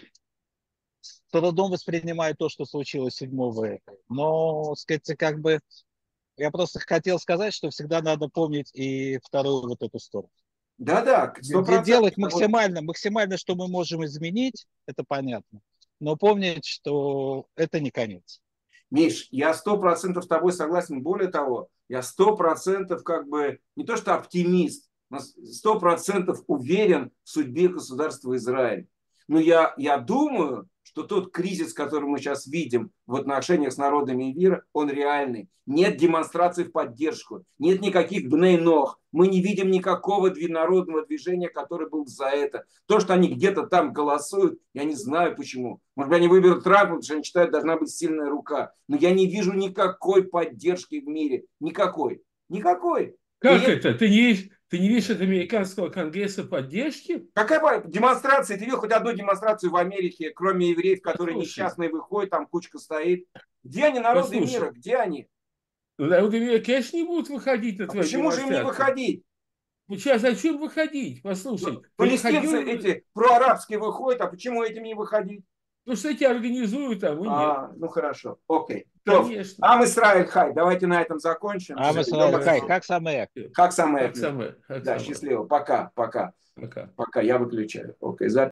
с трудом воспринимаю то, что случилось седьмого. Но, сказать, как бы я просто хотел сказать, что всегда надо помнить и вторую вот эту сторону. Да-да, сто Где делать процентов. максимально, максимально, что мы можем изменить, это понятно. Но помнить, что это не конец. Миш, я сто процентов с тобой согласен. Более того, я сто процентов как бы не то что оптимист, но сто процентов уверен в судьбе государства Израиль. Но я, я думаю, что тот кризис, который мы сейчас видим в отношениях с народами мира, он реальный. Нет демонстраций в поддержку, нет никаких бней-ног. Мы не видим никакого народного движения, который был за это. То, что они где-то там голосуют, я не знаю почему. Может быть, они выберут Трампа, потому что они считают, должна быть сильная рука. Но я не вижу никакой поддержки в мире. Никакой. Никакой. Как И это? Ты не видишь, ты не видишь от американского конгресса поддержки? Какая демонстрация? Ты видел хоть одну демонстрацию в Америке, кроме евреев, которые Послушай. несчастные выходят, там кучка стоит? Где они, народы Послушай. мира? Где они? Ну, народы мира, конечно, не будут выходить на А твои почему же им не демонстрации. выходить? Ну, сейчас зачем выходить? Послушай. ты Палестинцы выходил- эти проарабские выходят, а почему этим не выходить? Ну, что эти организуют там, и нет. А, ну хорошо, окей. То, Конечно. Ам Исраэль Хай, давайте на этом закончим. А мы с вами, Хай, как самое? Как самое? Как самое. Как Да, самое. счастливо. Пока, пока. Пока. Пока, я выключаю. Окей, запись.